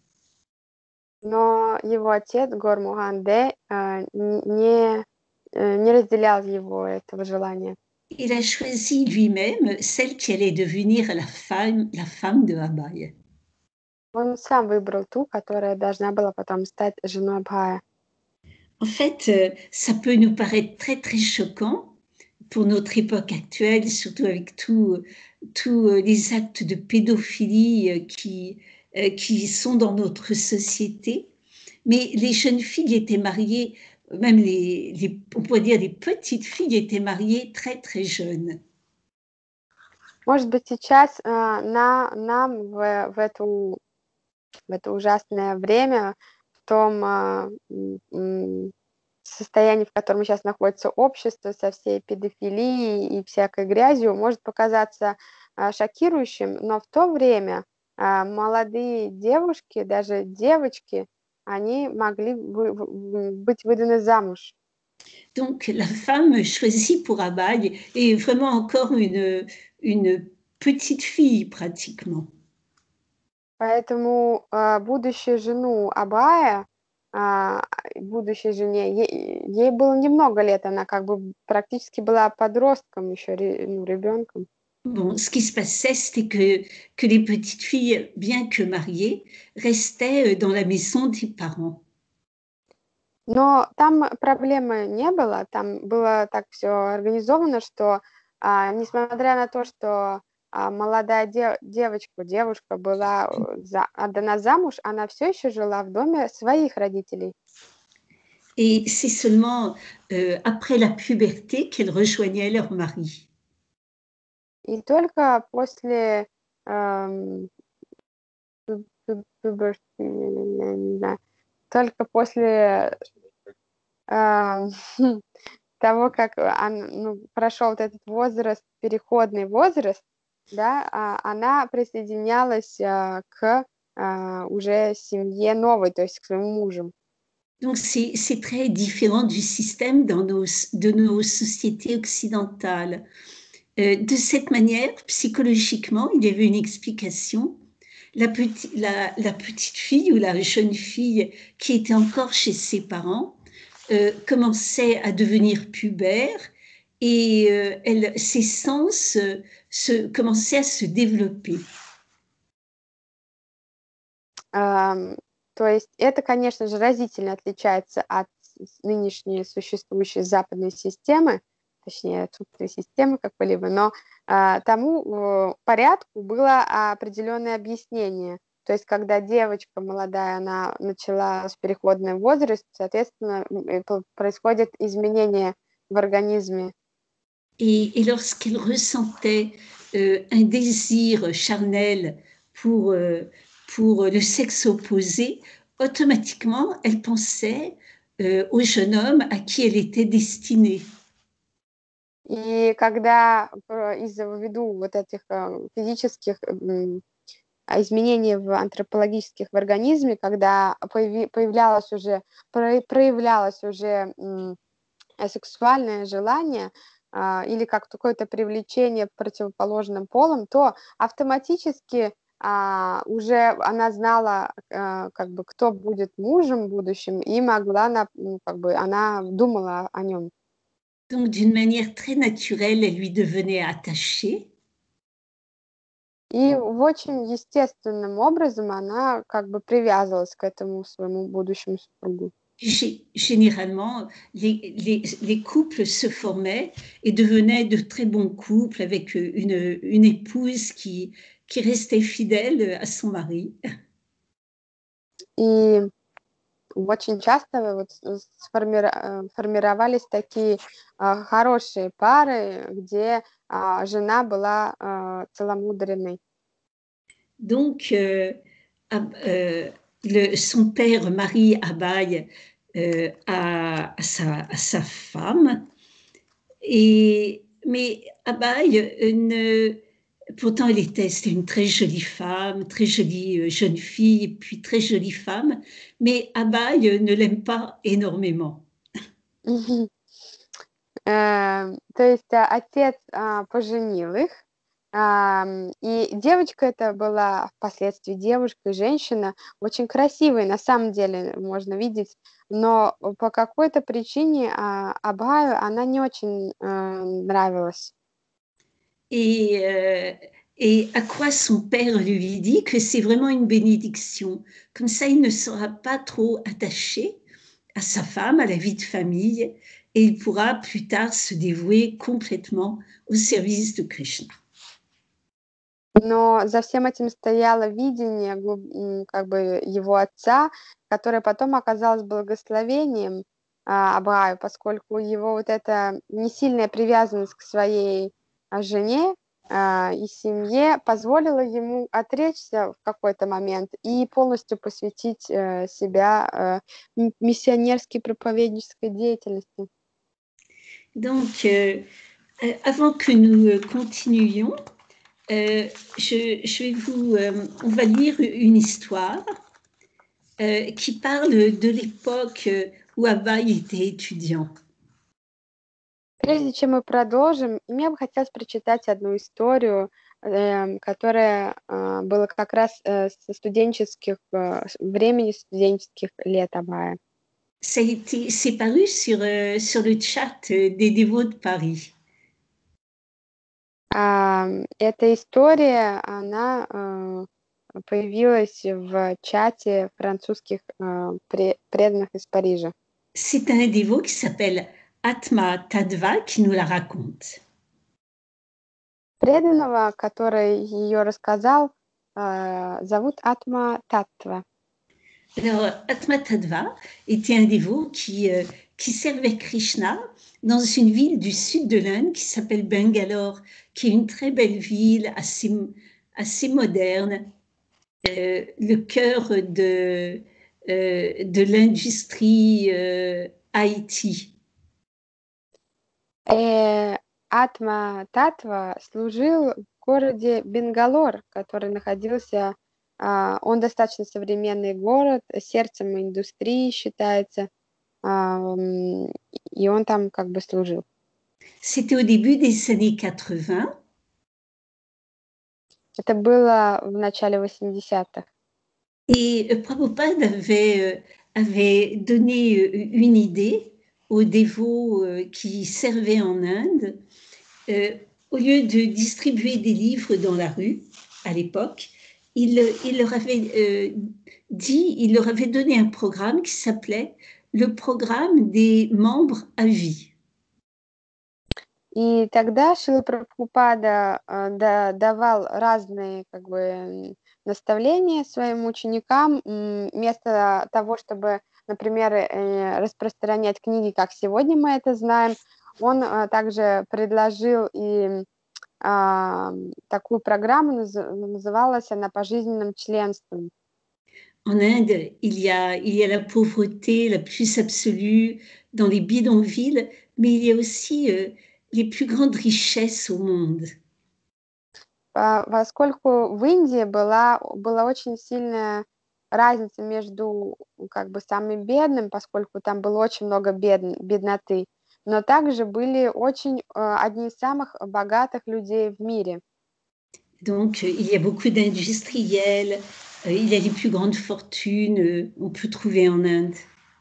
Но его отец, Гурмухан Дэ, э, не, э, не разделял его этого желания. Il a choisi lui-même celle qui allait devenir la femme, la femme de Abhay. Он сам выбрал ту, которая должна была потом стать женой Абхая. En fait, euh, ça peut nous paraître très très choquant pour notre époque actuelle, surtout avec tous tous les actes de pédophilie qui, euh, qui sont dans notre société. Mais les jeunes filles étaient mariées, même les, les, on pourrait dire les petites filles étaient mariées très très jeunes. Может быть, сейчас э, на, нам в, в, эту, в это ужасное время, в том э, м, состоянии, в котором сейчас находится общество со всей педофилией и всякой грязью, может показаться э, шокирующим, но в то время э, молодые девушки, даже девочки, они могли вы, быть выданы замуж. Donc la femme choisie pour Abhay est vraiment encore une, une petite fille pratiquement. Поэтому э, будущую жену Абхая, э, будущей жене, ей, ей было немного лет, она как бы практически была подростком еще, ну, ребенком. Bon, ce qui se passait, c'était que, que les petites filles, bien que mariées, restaient dans la maison des parents. Но там проблемы не было, там было так все организовано, что а, несмотря на то, что а, молодая де- девочка, девушка была за- отдана замуж, она все еще жила в доме своих родителей. Et c'est seulement euh, après la puberté qu'elles rejoignaient leur mari. И только после эм, пу- пу- пубер- не знаю, только после эм, того, как он, ну, прошел вот этот возраст, переходный возраст, да, а, она присоединялась а, к а, уже семье новой, то есть к своему мужу. Donc c'est, c'est très différent du système dans nos, de nos sociétés occidentales. Euh, de cette manière, psychologiquement, il y avait une explication. La, petit, la, la petite fille ou la jeune fille qui était encore chez ses parents euh, commençait à devenir pubère et euh, elle, ses sens euh, se, commençaient à se développer. Ам, то есть это, конечно же, разительно отличается от с- нынешней существующей западной системы, точнее, отсутствия системы какой-либо, но а, тому э, порядку было определенное объяснение. То есть, когда девочка молодая, она начала с переходный возраст, соответственно, м, э, п- происходят изменения в организме. Et, et lorsqu'elle ressentait euh, un désir charnel pour, euh, pour le sexe opposé, automatiquement, elle pensait euh, au jeune homme à qui elle était destinée. И когда э, из-за ввиду вот этих э, физических м, а, изменений в антропологических в организме, когда появи- появлялось уже, про- проявлялось уже м, э, сексуальное желание а, или как какое-то привлечение противоположным полом, то автоматически а, уже она знала, а, как бы, кто будет мужем будущим, и могла, на- ну, как бы, она думала о нем. Donc, d'une manière très naturelle, elle lui devenait attachée. И в очень естественным образом она как бы привязывалась к этому своему будущему супругу. Gé- Généralement, les, les, les couples se formaient et devenaient de très bons couples avec une, une épouse qui, qui restait fidèle à son mari. И очень часто вот с- сформира- э, формировались такие а, хорошие пары, где а, жена была а, целомудренной. Donc, euh, Ab- euh, le- son père marie Abhay euh, à, à sa, à sa femme. Et, mais Abhay, euh, ne, pourtant, elle était, c'était une très jolie femme, très jolie euh, jeune fille, et puis très jolie femme, mais Abhay euh, ne l'aime pas énormément. Мгм. Э, То есть а, отец а, поженил их, Ам, И девочка это была впоследствии девушка и женщина, очень красивой, на самом деле, можно видеть, но по какой-то причине а, Абхаю она не очень э, нравилась. Et, euh, et à quoi son père lui dit que c'est vraiment une bénédiction. Comme ça, il ne sera pas trop attaché à sa femme, à la vie de famille, et il pourra plus tard se dévouer complètement au service de Krishna. Но за всем этим стояло видение глуб- м, как бы его отца, которое потом оказалось благословением а, Абхаю, поскольку его вот эта несильная привязанность к своей а, жене а, и семье позволила ему отречься в какой-то момент и полностью посвятить э, себя э, м- mиссионерской проповеднической деятельности. Donc, euh, euh, avant que nous euh, continuions, euh, je, je vais vous, euh, on va lire une histoire euh, qui parle de l'époque euh, où Abhay était étudiant. Прежде чем мы продолжим, мне бы хотелось прочитать одну историю, эм, которая а, была как раз э, со студенческих э, с- времени студенческих лет Абая. Ça a été, c'est paru sur, euh, sur le chat euh, des dévots de Paris. А, Эта история, она э, появилась в чате французских э, пре- преданных из Парижа. C'est un dévot qui s'appelle Atma Tadva qui nous la raconte. Преданного, который ее рассказал, э, зовут Атма Таттва. Alors, Atma Tadva était un dévot qui, euh, qui servait Krishna dans une ville du sud de l'Inde qui s'appelle Bangalore, qui est une très belle ville assez, assez moderne, euh, le cœur de, euh, de l'industrie euh, I T. Э, Атма Татва служил в городе Бенгалор, который находился, а, он достаточно современный город, сердцем индустрии считается, ам, и он там как бы служил. C'était au début des années quatre-vingts. Это было в начале восьмидесятых. Et euh, Prabhupada avait, euh, avait donné euh, une idée aux dévots euh, qui servaient en Inde. Euh, au lieu de distribuer des livres dans la rue à l'époque, il, il leur avait euh, dit, il leur avait donné un programme qui s'appelait le programme des membres à vie. И тогда Шрила Прабхупада а, да- давал разные как бы м, наставления своим ученикам, м, вместо того, чтобы, например, э, распространять книги, как сегодня мы это знаем, он а, также предложил и а, такую программу, наз- называлась она «Пожизненным членством». En Inde, il y a, il y a la pauvreté la plus absolue dans les bidonvilles, mais il y a aussi euh, les plus grandes richesses au monde. По- Поскольку в Индии была, была очень сильная разница между как бы самым бедным, поскольку там было очень много бед- бедноты, но также были очень э, одни из самых богатых людей в мире. Donc, euh, il y a beaucoup d'industriels, euh, il y a les plus grandes fortunes, euh, on peut trouver en Inde.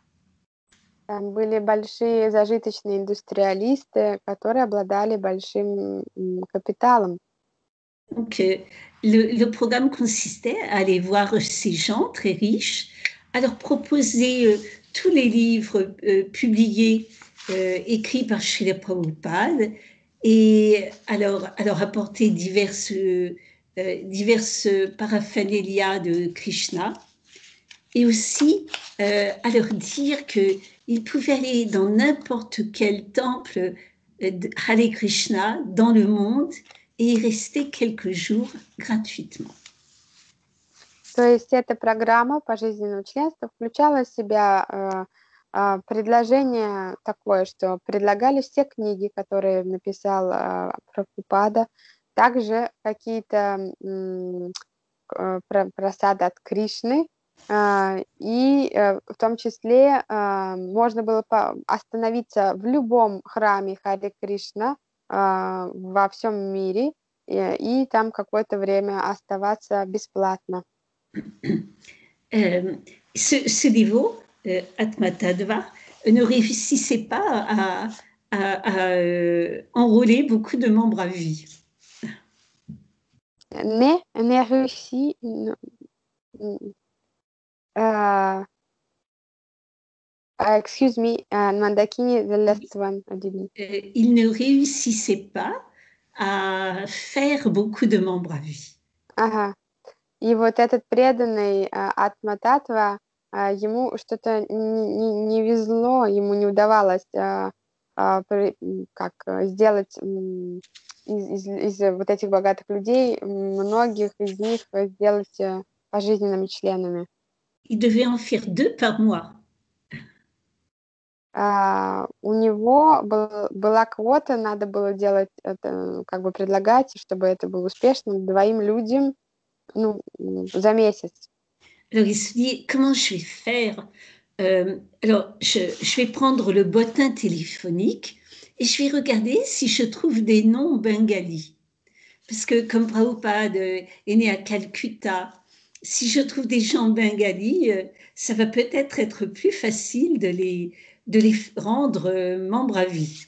Там были большие зажиточные индустриалисты, которые обладали большим м, капиталом. Donc, euh, le, le programme consistait à aller voir ces gens très riches, à leur proposer euh, tous les livres euh, publiés, euh, écrits par Srila Prabhupada, et à leur, à leur apporter diverses, euh, diverses paraphernalia de Krishna, et aussi euh, à leur dire qu'ils pouvaient aller dans n'importe quel temple euh, de Hare Krishna dans le monde et y rester quelques jours gratuitement. То есть эта программа пожизненного членства включала в себя э, а, предложение такое, что предлагали все книги, которые написал а, Прабхупада, также какие-то м, к- про- просады от Кришны, а, и э, в том числе а, можно было по- остановиться в любом храме Харе Кришна а, во всем мире, и, и там какое-то время оставаться бесплатно. Euh, ce, ce niveau, euh, Atmatadva, ne réussissait pas à, à, à euh, enrôler beaucoup de membres à vie. Не, не réussi, н- н- uh, uh, excuse me, uh, Mandakini, the last one, I didn't. Euh, il ne réussissait pas à faire beaucoup de membres à vie. Ага. И вот этот преданный а, Атма-татва, а, ему что-то не, не- не везло, ему не удавалось а, а, при- м, как а, сделать м, из, из- из вот этих богатых людей, м, многих из них а, сделать а, пожизненными членами. Il devait en faire deux par mois. А, у него был- была квота, надо было делать это, как бы предлагать, чтобы это было успешным, двоим людям, ну, м, за месяц. Alors il se dit, comment je vais faire? Euh, alors, je, je vais prendre le bottin téléphonique et je vais regarder si je trouve des noms bengalis. Parce que comme Prabhupada est né à Calcutta, si je trouve des gens bengalis, euh, ça va peut-être être plus facile de les, de les rendre euh, membres à vie.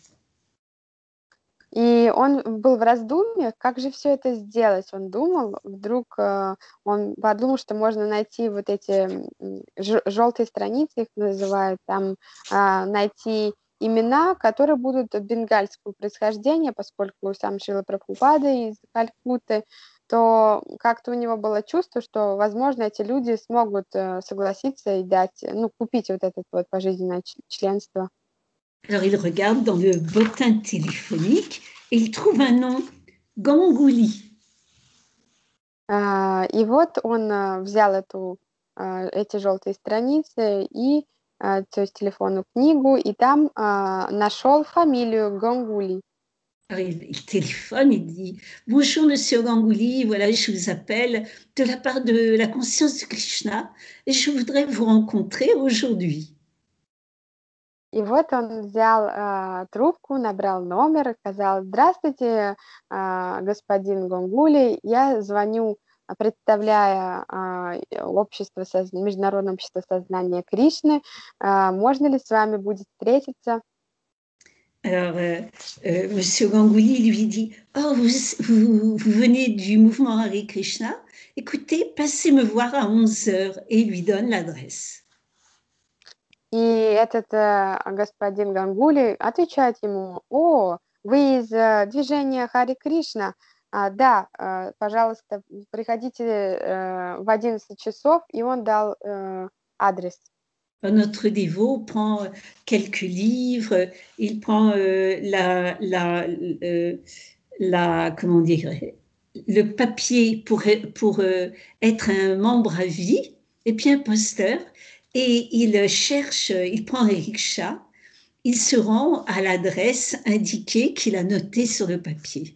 И он был в раздумье, как же все это сделать. Он думал, вдруг э, он подумал, что можно найти вот эти желтые страницы, их называют, там а, найти имена, которые будут бенгальского происхождения, поскольку сам Шрила Прабхупада из Калькутты, то как-то у него было чувство, что, возможно, эти люди смогут э, согласиться и дать, ну, купить вот это вот пожизненное ч- членство. Alors il regarde dans le bottin téléphonique et il trouve un nom, Gangouli. А, И вот он а, взял эту, а, эти желтые страницы и, а, то есть телефонную книгу, и там а, нашел фамилию Гангули. Alors il, il téléphone, il dit bonjour Monsieur Gangouli, voilà je vous appelle de la part de la conscience de Krishna et je voudrais vous rencontrer aujourd'hui. И вот он взял а, трубку, набрал номер, сказал: «Здравствуйте, а, господин Гангули, я звоню, а, представляя а, э, общество, соз- Международное общество сознания Кришны. А, можно ли с вами будет встретиться?» Alors euh, euh, Monsieur Gangouli lui dit oh vous, vous, vous venez du mouvement Hare Krishna, écoutez passez me voir à onze heures et il lui donne l'adresse. И этот э, господин Гангули отвечает ему: «О, вы из э, движения Хари Кришна? А, да, э, пожалуйста, приходите э, в одиннадцать часов», и он дал э, адрес. Notre dévot prend quelques livres, il prend euh, la, la, euh, la, comment dire, le papier pour, pour euh, être un membre à vie, et puis un poster, et il cherche, il prend un rickshaw, il se rend à l'adresse indiquée qu'il a notée sur le papier.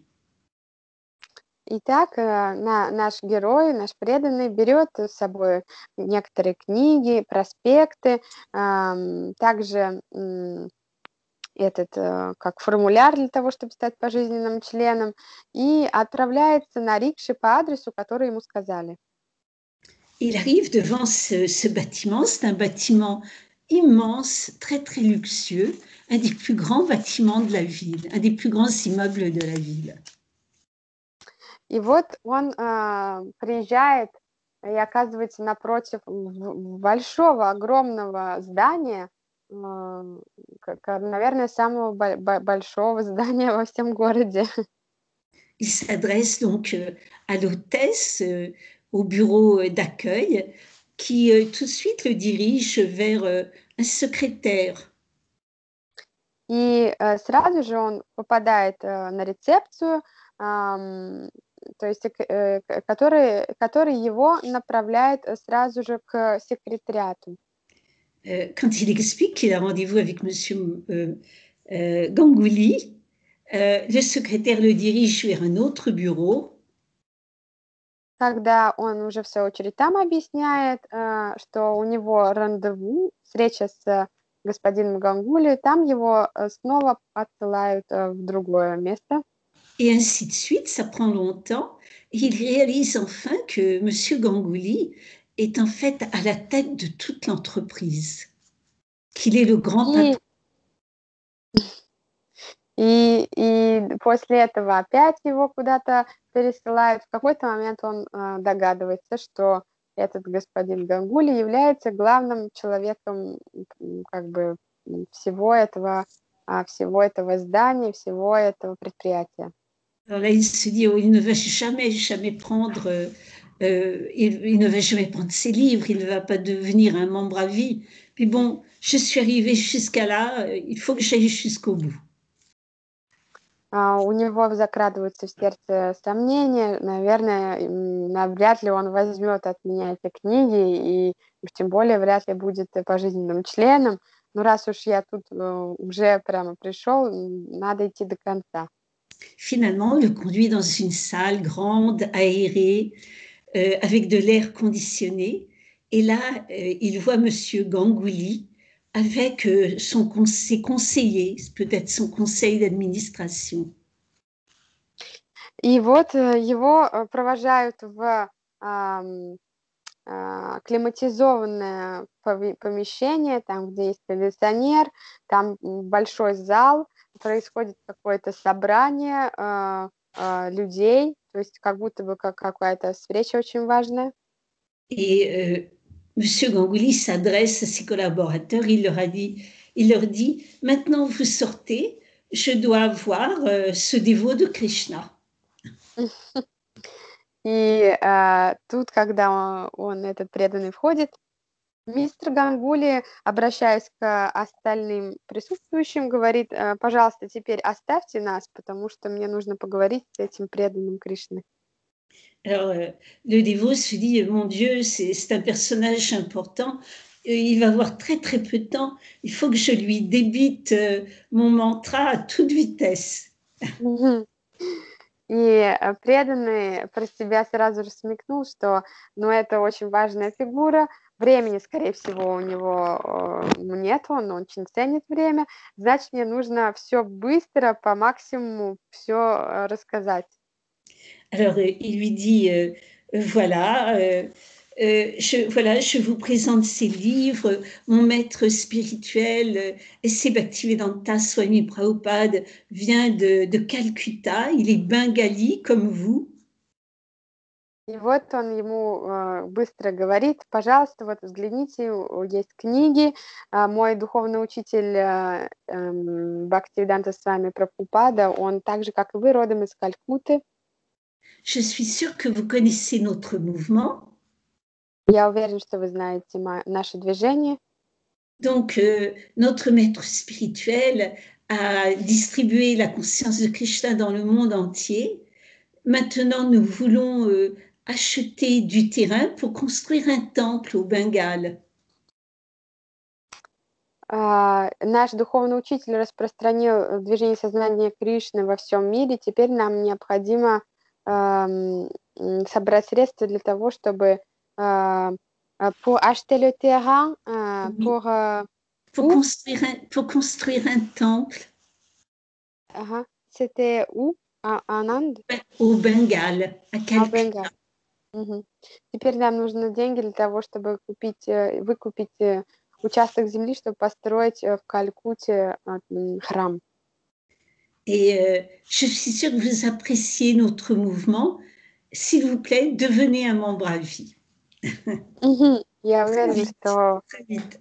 Итак, э, на, наш герой, наш преданный берет с собой некоторые книги, проспекты, ам, также м, этот э, как формуляр для того, чтобы стать пожизненным членом, и отправляется на рикше по адресу, который ему сказали. Il arrive devant ce, ce bâtiment, c'est un bâtiment immense, très très luxueux, un des plus grands bâtiments de la ville, un des plus grands immeubles de la ville. И вот он а, приезжает и оказывается напротив в- большого, огромного здания, а, как, а, наверное, самого бо- бо- большого здания во всем городе. Il s'adresse donc euh, à l'hôtesse, euh, au bureau euh, d'accueil, qui euh, tout de suite le dirige vers euh, un secrétaire. И э, сразу же он попадает э, на рецепцию, ам, то есть, э, к- э, к- который, который его направляет э, сразу же к секретариату. Euh, quand il explique qu'il a rendez-vous avec Monsieur euh, euh, Gangouli, euh, le secrétaire le dirige vers un autre bureau. Когда он уже в свою очередь там объясняет, э, что у него рандеву, встреча с господином Гангули, там его э, снова отсылают э, в другое место. Et ainsi de suite, ça prend longtemps. Et il réalise enfin que M. Ganguly est en fait à la tête de toute l'entreprise, qu'il est le grand И, patron. и, и после этого опять его куда-то пересылают. В какой-то момент он э, догадывается, что этот господин Гангули является главным человеком м, как бы м, всего этого, а, всего этого здания, всего этого предприятия. Alors là, il se dit, oh, il ne va jamais, jamais prendre, euh, euh, il, il ne va jamais prendre ses livres, il ne va pas devenir un membre à vie. Puis bon, je suis arrivée jusqu'à là, euh, il faut que j'aille jusqu'au bout. А, у него закрадываются в сердце сомнения, наверное, м, навряд ли он возьмет от меня эти книги, и уж тем более вряд ли будет э, пожизненным членом. Но раз уж я тут э, уже прямо пришел, м, надо идти до конца. Finalement, on le conduit dans une salle grande, aérée, euh, avec de l'air conditionné. Et là, euh, il voit Monsieur Ganguly avec euh, son con- ses conseillers, peut-être son conseil d'administration. И вот э, его э, провожают в ам, а, климатизованное пови- помещение, там, где есть кондиционер, там м, большой зал, происходит какое-то собрание а, а, людей, то есть как будто бы как какая-то встреча очень важная. Et euh, Monsieur Ganguly s'adresse à ses collaborateurs, il leur a dit, il leur dit, maintenant vous sortez, je dois voir euh, ce dévot de Krishna. И а, тут, когда он, он, этот преданный, входит, мистер Гангули, обращаясь к остальным присутствующим, говорит: «Э, пожалуйста, теперь оставьте нас, потому что мне нужно поговорить с этим преданным Кришны». Alors, euh, le dévot se dit, mon Dieu, c'est c'est un personnage important, euh, il va avoir très très peu de temps, il faut que je lui débite euh, mon mantra à toute vitesse. Мгм. И э, преданный про себя сразу же смекнул, что, ну, это очень важная фигура, времени, скорее всего, у него э, нет, он очень ценит время, значит, мне нужно все быстро, по максимуму все рассказать. Alors, euh, il lui dit, euh, euh, voilà, euh, euh, je, voilà, je vous présente ces livres. Mon maître spirituel, euh, S C Bhaktivedanta Swami Prabhupada, vient de, de Calcutta. Il est bengali comme vous. И вот он ему э, быстро говорит: пожалуйста, вот взгляните, у- есть книги. А, мой духовный учитель э, эм, Бхактивиданта Свами Прабхупада, он так же, как и вы, родом из Калькутты. Je suis sûre que vous connaissez notre mouvement. Я уверен, что вы знаете ма- наше движение. Donc, euh, notre maître spirituel a distribué la conscience de Krishna dans le monde entier. Maintenant, nous voulons euh, acheter du terrain pour construire un temple au Bengale. А, наш духовный учитель распространил э, движение сознания Кришны во всем мире. Теперь нам необходимо ам, м, собрать средства для того, чтобы а, а, pour acheter le terrain, а, Oui, pour euh, pour où? construire un, pour construire un temple Ага. C'était où? А, en Inde? au Bengale, à А, Calcutta. Бенгал. Мгм. Теперь нам нужны деньги для того, чтобы купить, э, выкупить э, участок земли, чтобы построить э, в Калькутте а, м, храм. Et euh, je suis sûre que vous appréciez notre mouvement. S'il vous plaît, devenez un membre à vie. Мгм. Я Très уверена, vite, что très vite.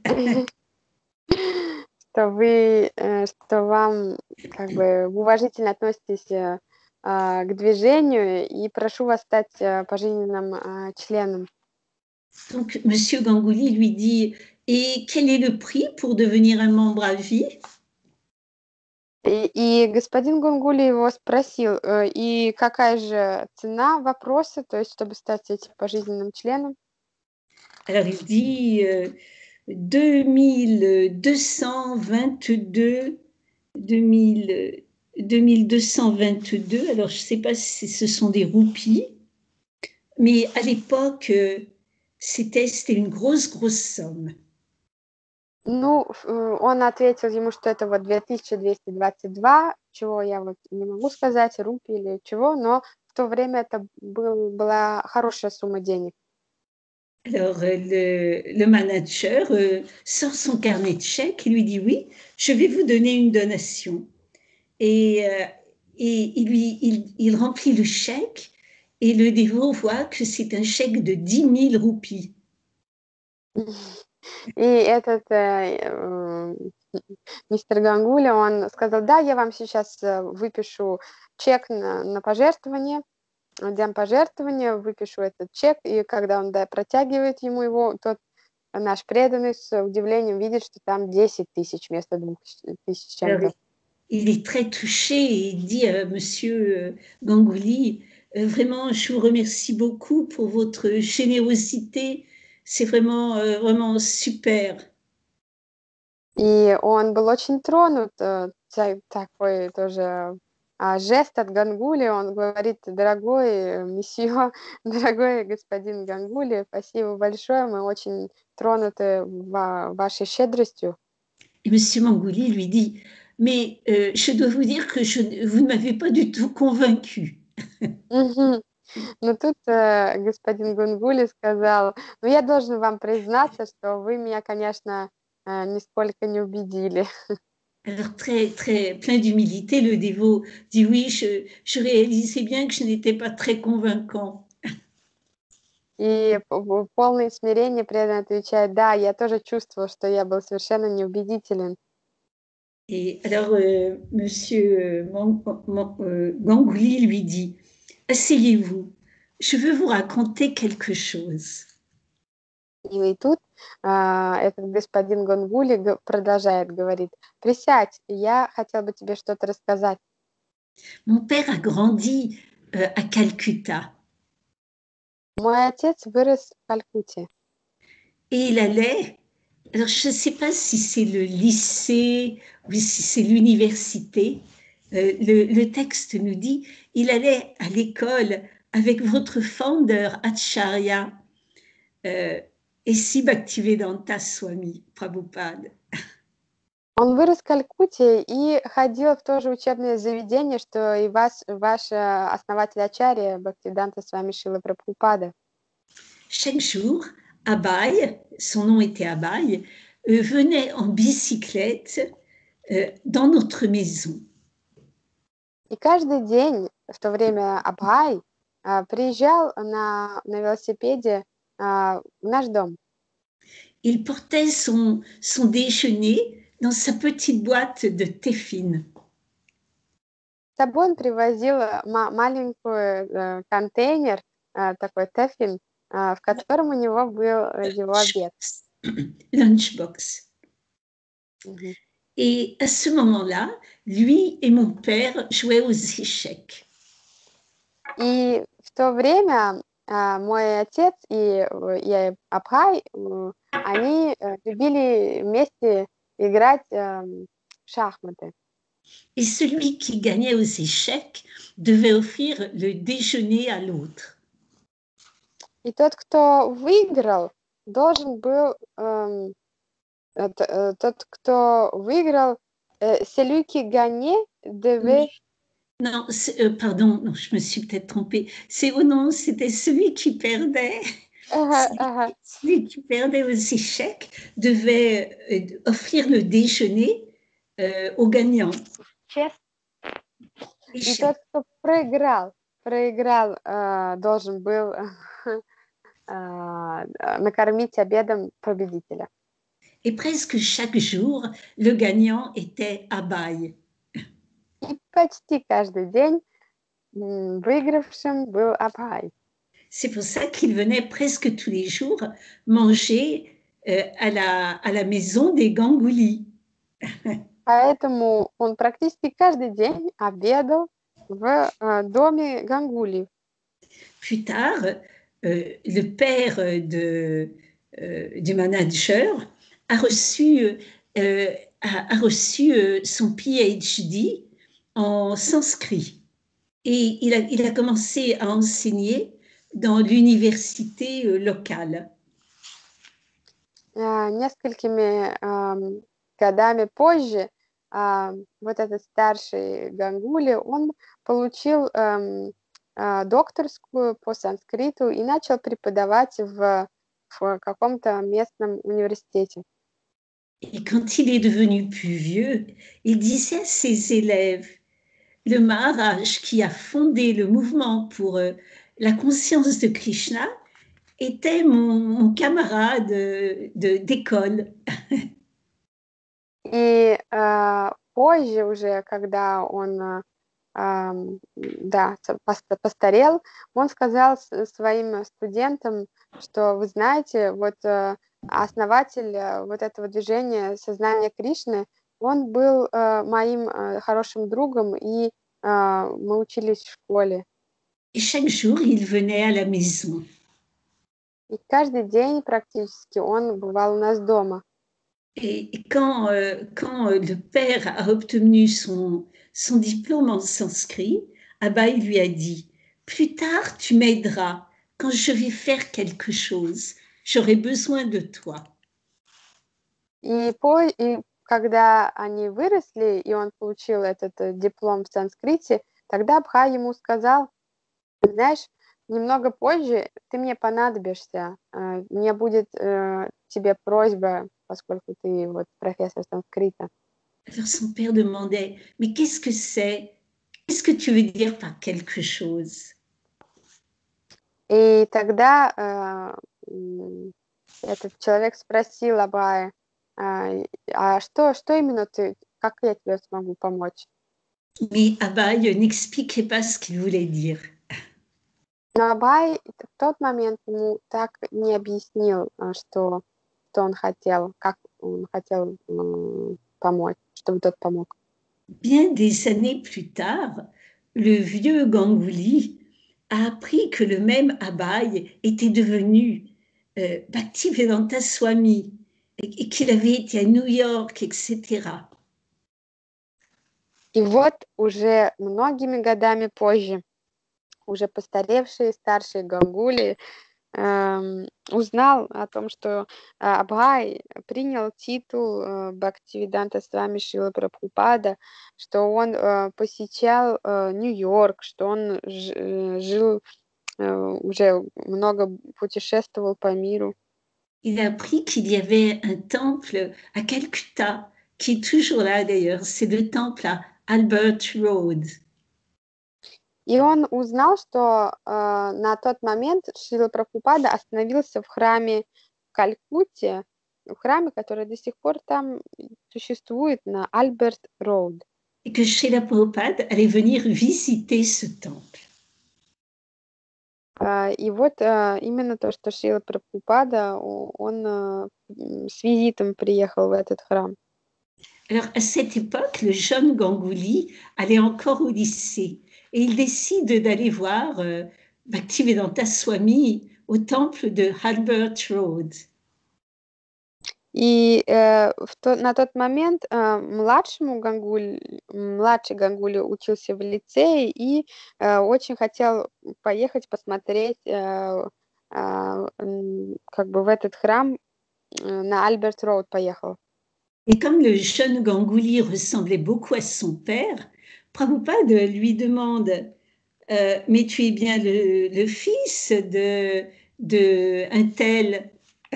что вы, э, что вам как бы уважительно относитесь э, а, к движению, и прошу вас стать э, пожизненным а, членом. Donc, Monsieur Ganguly lui dit, et quel est le prix pour devenir un membre à vie? И, и господин Гунгули его спросил, э, и какая же цена вопроса, то есть чтобы стать этим пожизненным членом? Alors, il dit euh, deux mille deux cent vingt-deux, deux mille, deux mille deux cent vingt-deux. Alors, je ne sais pas si ce sont des roupies, mais à l'époque, euh, c'était, c'était une grosse, grosse somme. Ну, ф- э, он ответил ему, что это вот две тысячи двести двадцать два чего я вот не могу сказать, рупий или чего, но в то время это был, была хорошая сумма денег. Alors, euh, le, le manager euh, sort son carnet de chèques et lui dit oui, je vais vous donner une donation. Et, euh, et il, lui, il, il remplit le chèque et le dévot voit que c'est un chèque de dix mille roupies. И этот э, э, мистер Гангули, он сказал, да, я вам сейчас э, выпишу чек на, на пожертвование, дам пожертвование, выпишу этот чек, и когда он да, протягивает ему его, тот наш преданный с удивлением видит, что там десять тысяч вместо двух тысяч чем-то. Alors, il est très touché et il dit à monsieur Gangouli, euh, vraiment, je vous remercie beaucoup pour votre générosité. C'est vraiment, euh, vraiment super. И он был очень тронут, э, та- такой тоже а, жест от Гангули. Он говорит, дорогой э, месье, дорогой господин Гангули, спасибо большое, мы очень тронуты ва- вашей щедростью. Et monsieur Gangouli lui dit, mais euh, je dois vous dire que je, vous ne m'avez pas du tout convaincu. Мгм. Но тут э, господин Гангули сказал, ну я должен вам признаться, что вы меня, конечно, э, нисколько не убедили. Alors, très, très plein d'humilité, le dévot dit oui, je, je réalisais bien que je n'étais pas très convaincant. И п- в полное смирение преданно отвечает, да, я тоже чувствовал, что я был совершенно неубедителен. Et alors, euh, monsieur euh, Man- Man- euh, Gangouli lui dit, asseyez-vous, je veux vous raconter quelque chose. И тут а, этот господин Гангули г- продолжает, говорит, присядь, я хотел бы тебе что-то рассказать. Mon père a grandi euh, à Calcutta Мой отец вырос в Калькутте, et il allait, alors je ne sais pas si c'est le lycée ou si c'est l'université, euh, le, le texte nous dit, il allait à l'école avec votre founder Acharya euh, et si Bhaktivedanta Swami Prabhupada. он вырос в Калькутте и ходил в то же учебное заведение, что и вас, ваш э, основатель Ачарья Бхактивиданта Свами Шила Прабхупада. Chaque jour, Abai, son nom était Abai, euh, venait en bicyclette euh, dans notre maison. И каждый день в то время Абхай а, приезжал на, на велосипеде а, в наш дом. Il portait son, son déjeuner dans sa petite boîte de téfine. С собой он привозил э, ма- маленькую э, контейнер, э, такой тефин, э, в котором у него был э, его обед. Lunchbox. Мгм. Et à ce moment-là, lui et mon père jouaient aux échecs. И в то время а, мой отец и, э, и Абхай, м, они э, любили вместе играть эм, в шахматы. Et celui qui gagnait aux échecs devait offrir le déjeuner à l'autre. И tот, кто выиграл, должен был, эм, э, т- э, тот, кто выиграл, э, celui qui gagnait devait, Non, c'est- euh, pardon, non, je me suis peut-être trompée. C'est oh non, c'était celui qui perdait. ага, Celui, ага, celui qui perdait aux échecs devait euh, offrir le déjeuner euh, au gagnant. честно. И Échec. тот, кто проиграл, проиграл, э, должен был а, накормить обедом победителя. Et presque chaque jour, le gagnant était Abai. И почти каждый день м, выигравшим был Абхай. C'est pour ça qu'il venait presque tous les jours manger euh, à, la, à la maison des Ganguly. Поэтому он практически каждый день обедал в э, доме Гангули. Plus tard, euh, le père de, euh, du manager a reçu, euh, a, a reçu euh, son P H D en sanskrit. Et il a, il a commencé à enseigner dans l'université euh, locale. Э, Несколькими ам, годами позже а, вот этот старший Гангули, он получил эм, а, докторскую по санскриту и начал преподавать в, в каком-то местном университете. Et quand il est devenu plus vieux, il disait à ses élèves, le Maharaj qui a fondé le mouvement pour euh, la conscience de Krishna était mon, mon camarade euh, de- d'école. И а, позже уже, когда он а, ам, да, ц- пост- постарел, он сказал с- своим студентам, что вы знаете, вот э, основатель э, вот этого движения сознания Кришны, он был э, моим э, хорошим другом, и а, мы учились в школе. Et chaque jour, il venait à la maison. И каждый день практически он бывал у нас дома. Et, et quand, euh, quand euh, le père a obtenu son, son diplôme en sanskrit, Abai lui a dit, plus tard, tu m'aideras quand je vais faire quelque chose. J'aurai besoin de toi. И, по, и когда они выросли, и он получил этот э, диплом в санскрите, тогда Бха ему сказал, знаешь, немного позже ты мне понадобишься, э, мне будет э, тебе просьба, поскольку ты вот профессор санскрита. Alors son père demandait, mais qu'est-ce que c'est? Qu'est-ce que tu veux dire par quelque chose? И тогда э, м, этот человек спросил Абая, а, а что, что именно ты, как я тебе смогу помочь? Mais Abai n'expliquait pas ce qu'il voulait dire. Но Абай в тот момент ему так не объяснил, а, что, что он хотел, как он хотел м, помочь, чтобы тот помог. Bien des années plus tard, le vieux Gangouli a appris que le même Abai était devenu euh, Bhaktivedanta Swami et, et qu'il avait été à New York, et cetera. И вот уже многими годами позже, уже постаревший старший Гангули эм, узнал о том, что а, Абхай принял титул э, Бхактивиданта Свами Шрила Прабхупада, что он э, посещал э, Нью-Йорк, что он ж- э, жил, э, уже много путешествовал по миру. Il a appris qu'il y avait un temple à Calcutta, qui est toujours là d'ailleurs, c'est le temple à Albert Road. И он узнал, что э, на тот момент Шрила Прабхупада остановился в храме в Калькутте, в храме, который до сих пор там существует на Альберт Роуд. Et que Srila Prabhupada allait venir visiter ce temple. А, И вот а, именно то, что Шрила Прабхупада, о- он а, м, с визитом приехал в этот храм. Alors, à cette époque, le jeune Gangouli allait encore au lycée et il décide d'aller voir euh, Bhaktivedanta Swami au temple de Albert Road. И э, в то- на тот момент а, младшему Гангуль, младший Гангули учился в лицее и э, очень хотел поехать посмотреть э, а, м, как бы в этот храм э, на Альберт Роуд поехал. Et comme le jeune Gangouli ressemblait beaucoup à son père, Prabhupada lui demande euh, mais tu es bien le, le fils de, de un tel.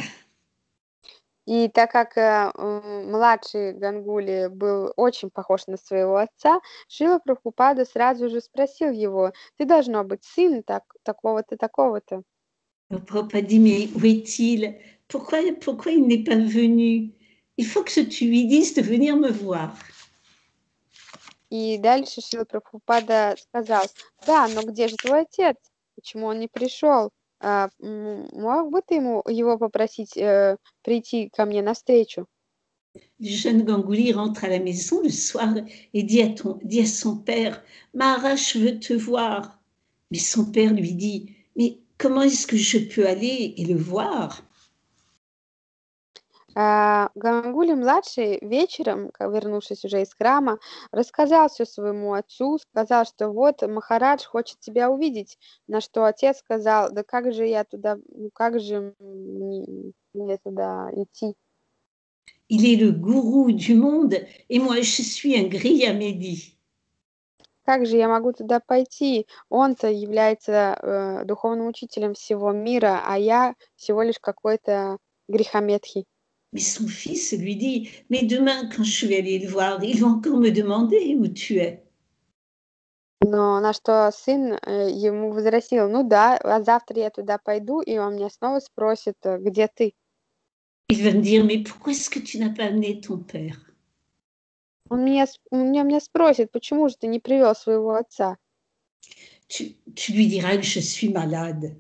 И так как э, м, младший Гангули был очень похож на своего отца, Шрила Прабхупада сразу же спросил его, ты должно быть сын так, такого-то, такого-то. Le Prabhupada dit mais où est-il? Pourquoi, pourquoi il n'est pas venu? Il faut que tu lui dises de venir me voir. И дальше Шрила Прабхупада сказал, да, но где же твой отец? Почему он не пришел? А, м, мог бы ты ему, его попросить э, прийти ко мне навстречу? Le jeune Gangouli rentre à la maison le soir et dit à, ton, dit à son père, Maharaj veut te voir. Mais son père lui dit, mais comment est-ce que je peux aller et le voir? А, Гангули-младший вечером, ка- вернувшись уже из храма, рассказал все своему отцу, сказал, что вот Махарадж хочет тебя увидеть, на что отец сказал, да как же я туда, ну как же мне, мне туда идти? Il est le gourou du monde, et moi, je suis un Grillamedi. Как же я могу tуда пойти? Он-то является э, духовным учителем всего мира, а я всего лишь какой-то грехометхий. Mais son fils lui dit, mais demain, quand je vais aller le voir, il va encore me demander où tu es. Но на что сын э, ему возразил, ну да, а завтра я туда пойду, и он меня снова спросит, э, где ты? Il va me dire, mais pourquoi est-ce que tu n'as pas amené ton père? Он меня, с- он меня, меня спросит, почему же ты не привел своего отца? Tu, tu lui diras que je suis malade.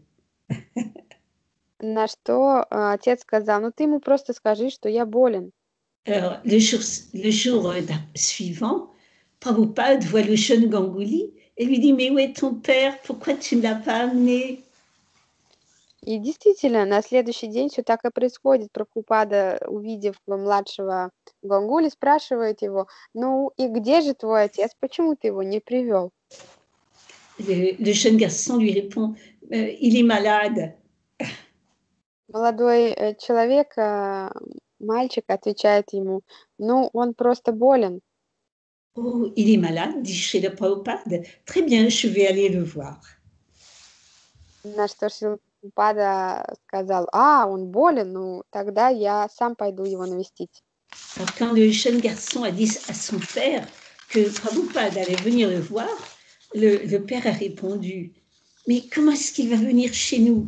На что э, отец сказал, ну ты ему просто скажи, что я болен. Alors, le jour, le jour euh, d'a- suivant, Prabhupada voit le jeune Gangouli et lui dit, mais où est ton père? Pourquoi tu ne l'as pas amené? И действительно, на следующий день все так и происходит. Прабхупада, увидев младшего Гангули, спрашивает его, ну и где же твой отец, почему ты его не привел? Le, le jeune garçon lui répond, euh, il est malade. Молодой э, человек, э, мальчик, отвечает ему, ну он просто болен. Oh, il est malade, dit Srila Prabhupada. Très bien, je vais aller le voir. На что Шрила Прабхупада сказал, а, он болен, ну тогда я сам пойду его навестить. Alors, quand le jeune garçon a dit à son père que Prabhupada allait venir le voir, le, le père a répondu, mais comment est-ce qu'il va venir chez nous?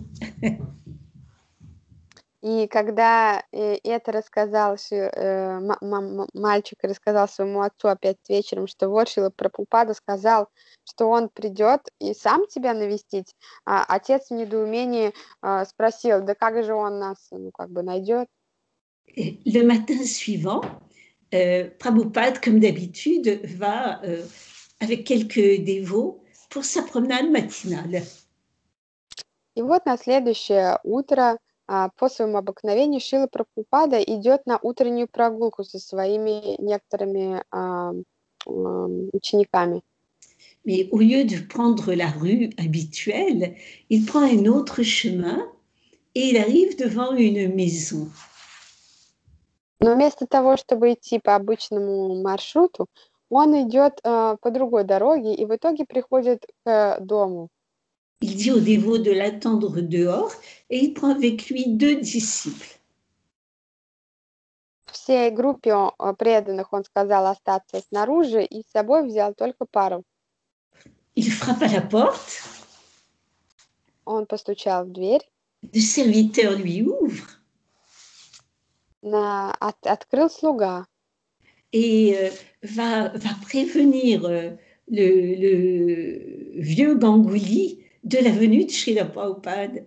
И когда э, это рассказал Ши- э, ма- ма- мальчик рассказал своему отцу опять вечером, что вот Шрила Прабхупада сказал, что он придет и сам тебя навестить, а отец в недоумении а, спросил, да как же он нас ну, как бы найдет? Et le matin suivant, euh, Prabhupada, comme d'habitude, va euh, avec quelques dévots pour sa promenade matinale. И вот на следующее утро а, по своему обыкновению Шрила Прабхупада идет на утреннюю прогулку со своими некоторыми а, м, учениками. Mais au lieu de prendre la rue habituelle, il prend un autre chemin et il arrive devant une maison. Но вместо того, чтобы идти по обычному маршруту, он идет а, по другой дороге и в итоге приходит к дому. Il dit aux dévots de l'attendre dehors et il prend avec lui deux disciples. Всей группе о- о преданных он сказал остаться снаружи и с собой взял только пару. Il frappe à la porte, Он постучал в дверь, le serviteur lui ouvre на, от- открыл слуга et euh, va, va prévenir euh, le, le vieux Gangouli de la venue de Srila Prabhupada.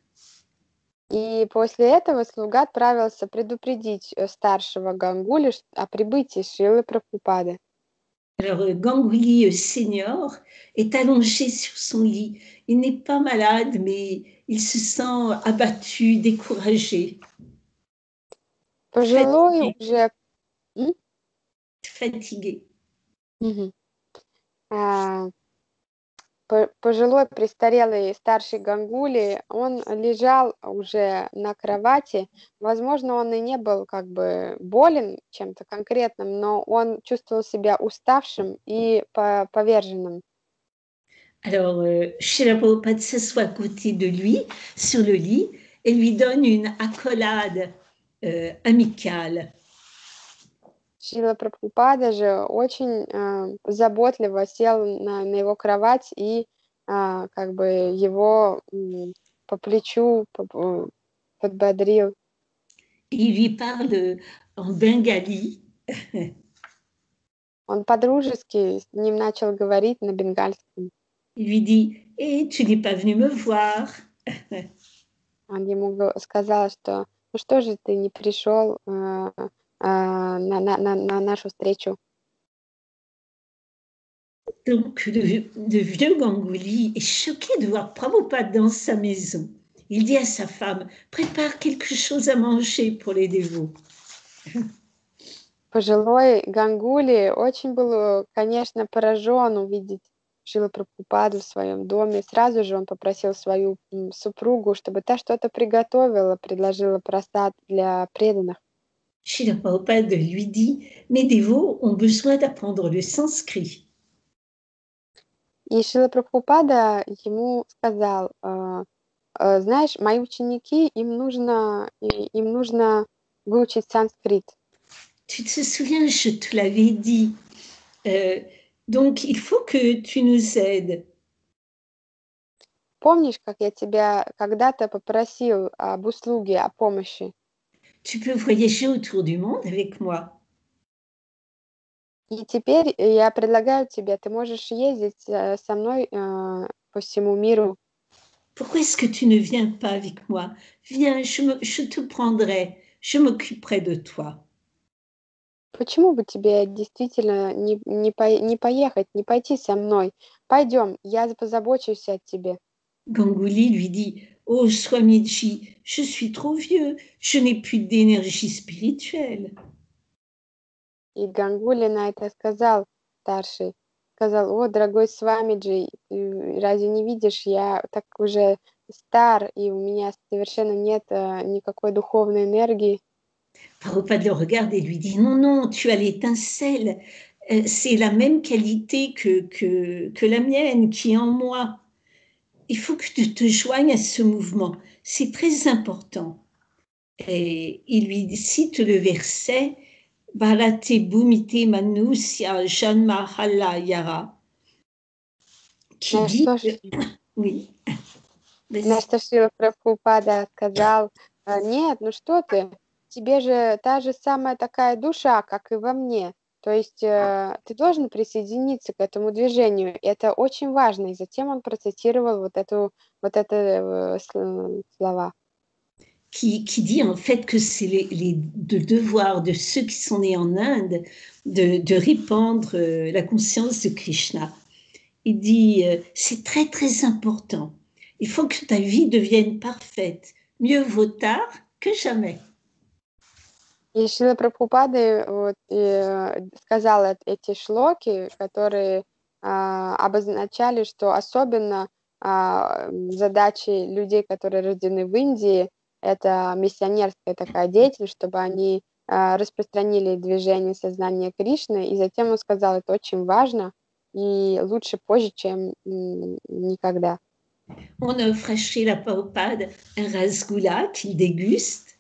и после этого слуга отправился предупредить э, старшего Гангули ш- о прибытии Шрилы Прабхупады. Alors, euh, Gangouli euh, senior est allongé sur son lit. Il n'est pas malade, mais il se sent abattu, découragé, Пожилой fatigué. уже м? fatigué. Мгм. А, по- пожилой престарелый старший Гангули, он лежал уже на кровати. Возможно, он и не был как бы болен чем-то конкретным, но он чувствовал себя уставшим и по- поверженным. Alors, euh, Srila Prabhupada s'assoit à côté de lui, sur le lit, et lui donne une accolade euh, amicale. Шрила Прабхупада же очень а, заботливо сел на, на его кровать и а, как бы его м, по плечу по- по- подбодрил. Et il lui parle en bengali. Он по-дружески с ним начал говорить на бенгальском. Il lui dit, eh, tu n'es pas venu me voir. Он ему го- сказал, что ну что же ты не пришел а, а, на, на, на, на нашу встречу. Donc, le, le vieux Gangouli est choqué de voir Prabhupada dans sa maison. Il dit à sa femme, prépare quelque chose à manger pour les dévots. Пожилой Гангули очень был, э, конечно, поражен увидеть Шрила Прабхупаду в своем доме. Сразу же он попросил свою м, супругу, чтобы та что-то приготовила, предложила просад для преданных. Srila Prabhupada lui dit, mes dévots ont besoin d'apprendre le sanskrit. И Шрила Прабхупада ему сказал, э, э, знаешь, мои ученики, им нужно, и- им нужно выучить санскрит. Tu te souviens, je te l'avais dit. Euh, donc, il faut que tu nous aides. Помнишь, как я тебя когда-то попросил об услуге, о помощи? Tu peux voyager autour du monde avec moi. И теперь я предлагаю тебе, ты можешь ездить э, со мной э, по всему миру. Pourquoi est-ce que tu ne viens pas avec moi? Viens, je, me- je te prendrai, je m'occuperai de toi. Почему бы тебе действительно не, не, пое- не поехать, не пойти со мной? Пойдем, я позабочусь о тебе. Gangouli lui dit, oh Swamiji, je suis trop vieux, je n'ai plus d'énergie spirituelle. И Гангули на это сказал, старший, сказал, о, дорогой Свамиджи, ты разве не видишь, я так уже стар, и у меня совершенно нет э, никакой духовной энергии. Prabhupada le regarde et lui dit, non, non, tu as l'étincelle, euh, c'est la même qualité que, que, que la mienne qui est en moi. Il faut que tu te joignes à ce mouvement, c'est très important. Et il lui cite le verset, Bharate Bhumite Manusya Janmahala Yara, qui На dit, что ж oui, На vas-y. что Шрила Прабхупада сказал, «Э, нет, ну что ты, тебе же та же самая такая душа, как и во мне. То есть э, ты должен присоединиться к этому движению. И это очень важно». И затем он процитировал вот эту вот это э, сл- слова. Qui, qui dit en fait que c'est les, les, le devoir de ceux qui sont nés en Inde de, de répandre euh, la conscience de Krishna. Il dit, euh, c'est très très important. Il faut que ta vie devienne parfaite. Mieux vaut tard que jamais. И Шрила Прабхупада вот, э, сказал эт- эти шлоки, которые а, обозначали, что особенно а, м, задачи людей, которые рождены в Индии, это миссионерская такая деятельность, чтобы они а, распространили движение сознания Кришны. И затем он сказал, это очень важно и лучше позже, чем м, никогда. On offre à Srila Prabhupada un rasgoula qu'il déguste.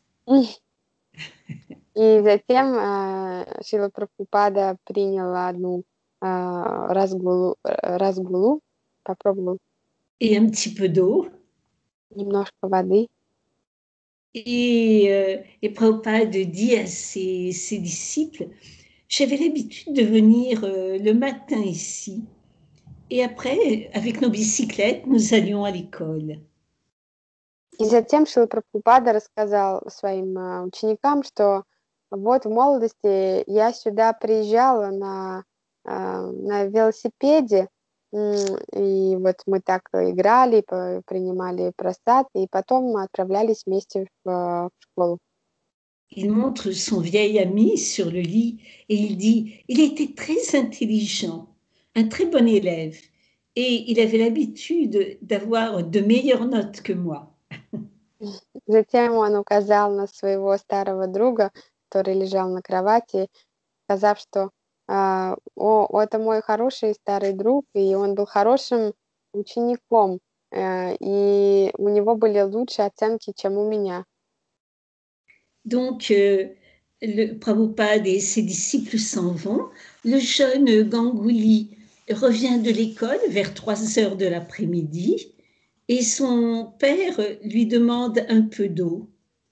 И затем э, Шрила Прабхупада приняла одну а, разгулу, э, разгулу, попробовал Et un petit peu d'eau. немножко воды. Et, euh, et Prabhupada dit à ses, ses disciples, j'avais l'habitude de venir euh, le matin ici. Et après, avec nos bicyclettes, nous allions à l'école. И затем Шрила Прабхупада рассказал своим а, ученикам, что вот в молодости я сюда приезжала на, а, на велосипеде, м, и вот мы так играли, по- принимали просад, и потом мы отправлялись вместе в, а, в школу. Il montre son vieil ami sur le lit et il dit, il était très intelligent, un très bon élève. Et il avait l'habitude d'avoir de meilleures notes que moi. Затем он указал на своего старого друга, который лежал на кровати, сказав, что а, о, это мой хороший старый друг, и он был хорошим учеником, э, и у него были лучшие оценки, чем у меня. Donc, euh, le Prabhupada et ses disciples s'en vont. Le jeune Gangouli revient de l'école vers trois heures de l'après-midi et son père lui demande un peu d'eau.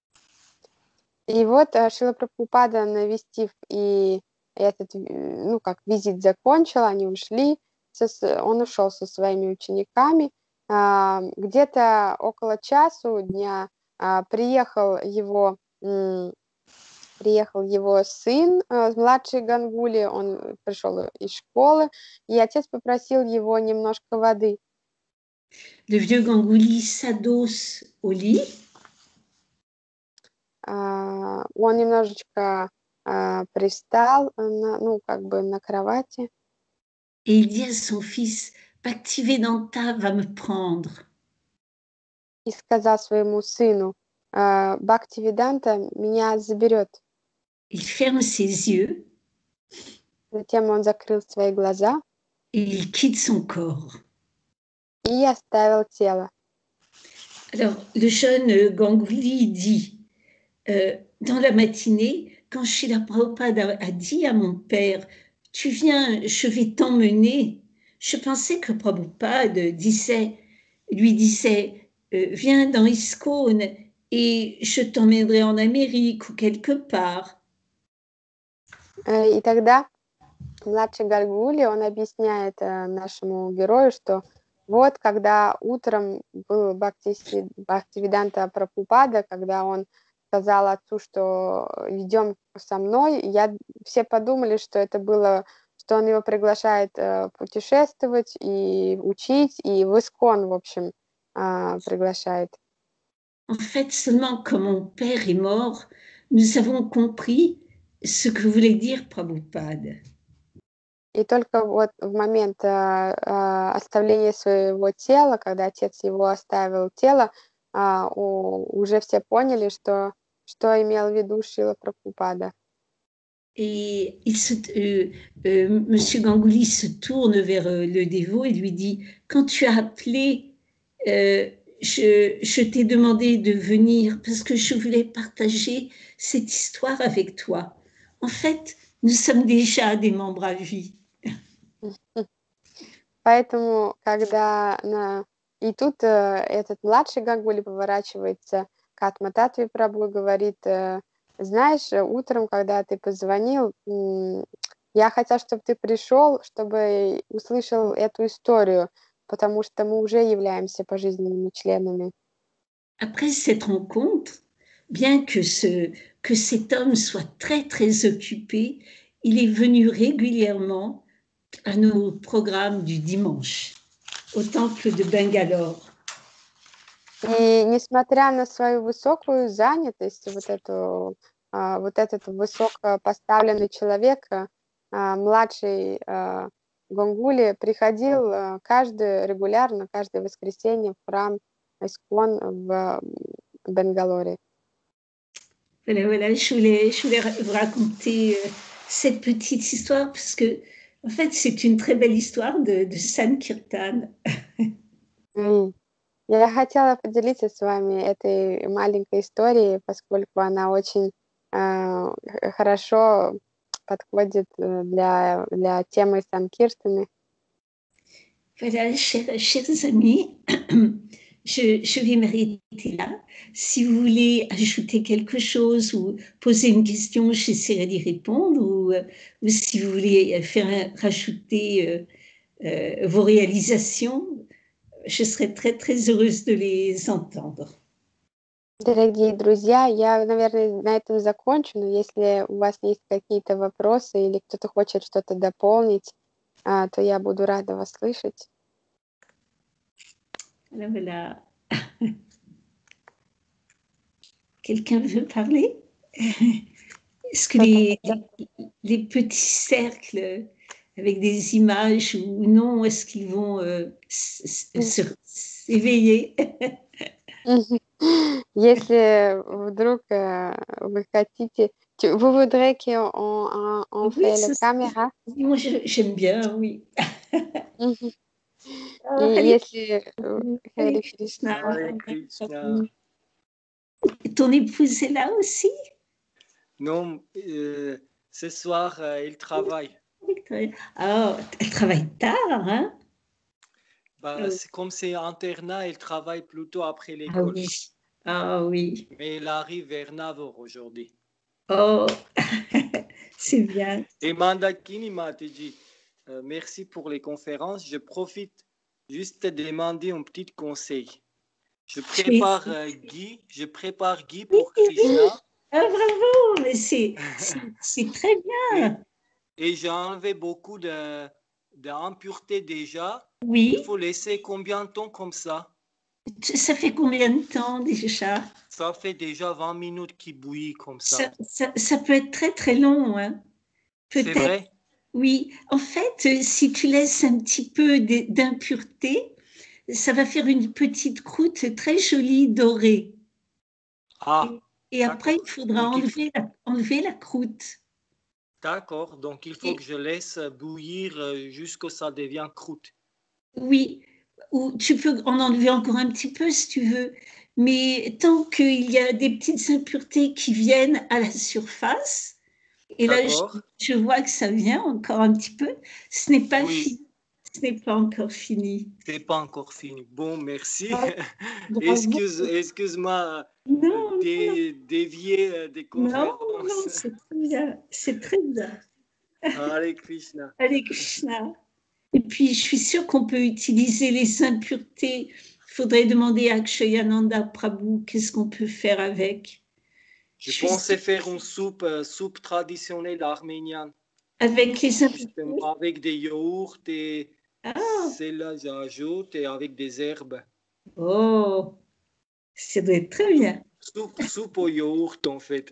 И вот а, Шрила Прабхупада, навестив и этот, э, ну, как визит закончил, они ушли, со с- он ушел со своими учениками. А, Где-то около часу дня а, приехал его, м, приехал его сын, а, младший Гангули, он пришел из школы, и отец попросил его немножко воды. Le vieux Gangouli s'adosse au lit А, Он немножечко а, пристал, на, ну, как бы на кровати. et il dit à son fils, Bhaktivedanta va me prendre. И сказал своему сыну, а, Бхактивиданта меня заберет. il ferme ses yeux Затем он закрыл свои глаза et il quitte son corps. и оставил тело. Alors, le jeune Gangouli dit, euh, dans la matinée, quand Srila Prabhupada a dit à mon père, tu viens, je vais t'emmener, je pensais que Prabhupada disait, lui disait, euh, viens dans ISKCON et je t'emmènerai en Amérique ou quelque part. И тогда младший Гаргули, он объясняет э, нашему герою, что вот когда утром был Бхакти, Бхактивиданта Прабхупада, когда он сказал отцу, что идем со мной, я, все подумали, что это было, что он его приглашает э, путешествовать и учить, и в ISKCON, в общем, э, приглашает. En fait, seulement quand mon père est mort, nous avons compris ce que voulait dire Prabhupada. И только вот в момент э, э, оставления своего тела, когда отец его оставил тело, э, у, уже все поняли, что, что имел в виду Шрила Прабхупада. Et il se, euh, euh, Monsieur Gangouli se tourne vers euh, le dévot et lui dit, quand tu as appelé, euh, je, je t'ai demandé de venir parce que je voulais partager cette histoire avec toi. En fait, nous sommes déjà des membres à vie. Поэтому, когда на... и тут э, этот младший Гангули поворачивается к Атма-Татве Прабху и говорит, э, знаешь, утром, когда ты позвонил, м, я хотел, чтобы ты пришел, чтобы услышал эту историю, потому что мы уже являемся пожизненными членами. Après cette rencontre, bien que, ce, que cet homme soit très, très occupé, il est venu régulièrement à nos programmes du dimanche au temple de Bangalore. И несмотря на свою высокую занятость, вот, эту, а, вот этот высокопоставленный человек, а, младший а, Гангули, приходил а, каждый, регулярно, каждое воскресенье в храм ISKCON в Бангалоре. Voilà, voilà, je voulais, je voulais vous raconter euh, cette petite histoire parce que, en fait, c'est une très belle histoire de, de Sankirtan. И я хотела поделиться с вами этой маленькой историей, поскольку она очень а, х- хорошо подходит э, для, для темы Санкиртаны. Voilà, chers, chers amis, je, je vais m'arrêter là. Si vous voulez ajouter quelque chose ou poser une question, j'essaierai d'y répondre. Ou, euh, ou si vous voulez faire rajouter euh, euh, vos réalisations, je serai très, très heureuse de les entendre. Дорогие друзья, я, наверное, на этом закончу, но если у вас есть какие-то вопросы или кто-то хочет что-то дополнить, а, то я буду рада вас слышать. Voilà, voilà. Quelqu'un veut parler? Est-ce que les, les, les petits cercles avec des images ou non, est-ce qu'ils vont euh, s- s- se- s'éveiller? Если вдруг э, вы хотите, tu- vous voudrez qu'on on, on Oui, fait la ça, caméra? moi je- j'aime bien, oui. Мгм. Ah, И Hare если э, Hare Харе Krishna. Кришна. Hare Krishna. Ton épouse est là aussi? Non, euh, ce soir, euh, il travaille. Oui, très- Ah, elle travaille tard, hein? Bah, Ah c'est comme c'est internat, il travaille plutôt après Ah l'école. oui, ah oui. Mais il arrive vers neuf heures aujourd'hui. Oh, c'est bien. Et Mandakini m'a dit, euh, merci pour les conférences. Je profite juste de demander un petit conseil. Je Tu es- prépare euh, Guy, je prépare Guy pour Krishna Ah, bravo, mais c'est c'est- c'est très bien. et j'ai enlevé beaucoup de, d'impuretés déjà. Il Oui, faut laisser combien de temps comme ça? Tu- ça fait combien de temps déjà? Ça fait déjà vingt minutes qu'il bouillit comme ça. Ça, ça, ça peut être très très long, hein. C'est Peut-être. vrai? Oui, en fait, euh, si tu laisses un petit peu de- d'impureté, ça va faire une petite croûte très jolie dorée. Ah, Et après, il D'accord. faudra Donc, il faut- enlever la, enlever la croûte. D'accord. Donc, il faut Et que je laisse bouillir euh, jusqu'à ce que ça devienne croûte. oui, ou tu peux en enlever encore un petit peu si tu veux, mais tant qu'il y a des petites impuretés qui viennent à la surface, et là, je, D'accord. je vois que ça vient encore un petit peu, ce n'est pas Oui, fini. Ce n'est pas encore fini. c'est pas encore fini. Bon, merci. Bravo. Bravo. Excuse, excuse-moi Non, de non, dé- dévier euh, des non, non, conférences. c'est très bien. C'est très bien. Hare Krishna. Allez, Krishna. Et puis, je suis sûre qu'on peut utiliser les impuretés. Il faudrait demander à Akshayananda Prabhu qu'est-ce qu'on peut faire avec. Je Je suis pensais sûre, faire une soupe, euh, soupe traditionnelle arménienne, avec les justement impuretés. avec des yaourts et Ah, celle-là j'ajoute et avec des herbes. oh, ça doit être très bien. Soupe, soupe au yaourt en fait.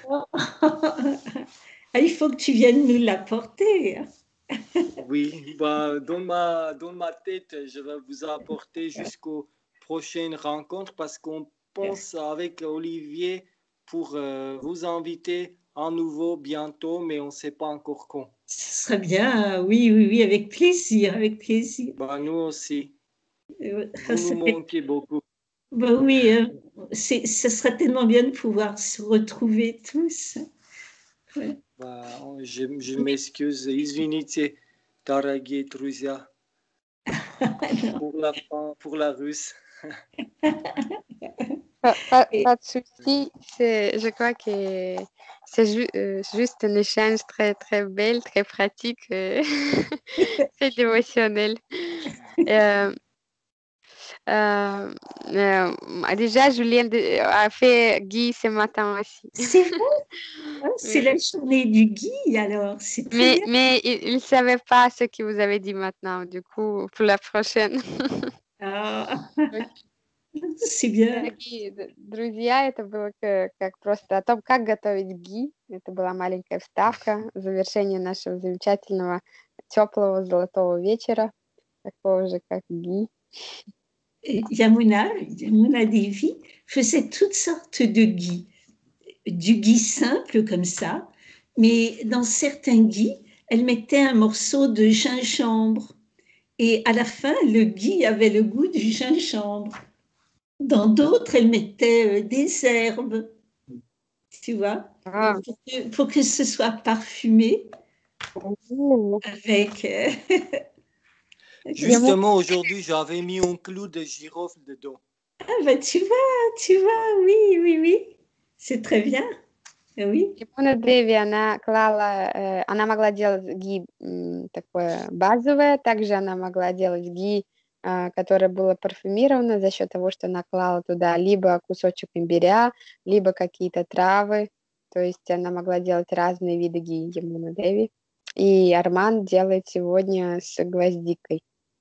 Ah, il faut que tu viennes nous l'apporter. Oui, bah, dans ma, dans ma tête, je vais vous apporter jusqu'aux prochaines rencontres parce qu'on pense avec Olivier pour euh, vous inviter à nouveau bientôt, mais on ne sait pas encore quand. Ce serait bien. Oui, oui, oui, avec plaisir, avec plaisir. Bah, nous aussi, Euh, vous ça nous fait- manquez beaucoup. bah oui, euh, c'est, ça serait tellement bien de pouvoir se retrouver tous. Ouais. Bah, je, je m'excuse, извините, дорогие друзья, pour la, pour la russe. Pas, pas, Et- pas de souci. C'est, je crois que c'est ju- euh, juste un échange très, très bel, très pratique, euh, très émotionnel. Euh, euh, euh, déjà, Julien de- a fait Guy ce matin aussi. C'est vrai, hein, c'est Oui. la journée du Guy, alors c'est très Mais, bien. mais il ne savait pas ce que vous avez dit maintenant, du coup, pour la prochaine. Ah, c'est bien. Дорогие д- друзья, это было к- как просто о том, как готовить ги. Это была маленькая вставка, завершение нашего замечательного теплого золотого вечера, такого же, как ги. Et Yamuna, Yamuna Devi faisait toutes sortes de gui. Du gui simple comme ça, mais dans certains gui, elle mettait un morceau de gingembre. Et à la fin, le gui avait le goût du gingembre. Dans d'autres, elle mettait euh, des herbes, tu vois, Ah, pour que, pour que ce soit parfumé ouh. avec. euh, Justement, aujourd'hui, j'avais mis un clou de girofle dedans. Ah, bah, tu vois, tu vois, oui, oui, oui. C'est très bien. Oui, Кимона Деви, она клала, э, она могла делать ги м, такое базовое, также она могла делать ги, а, которое было парфюмировано за счет того, что она клала туда либо кусочек имбиря, либо какие-то травы. То есть она могла делать разные виды ги, Ямуна Деви. И Арман делает сегодня с гвоздикой.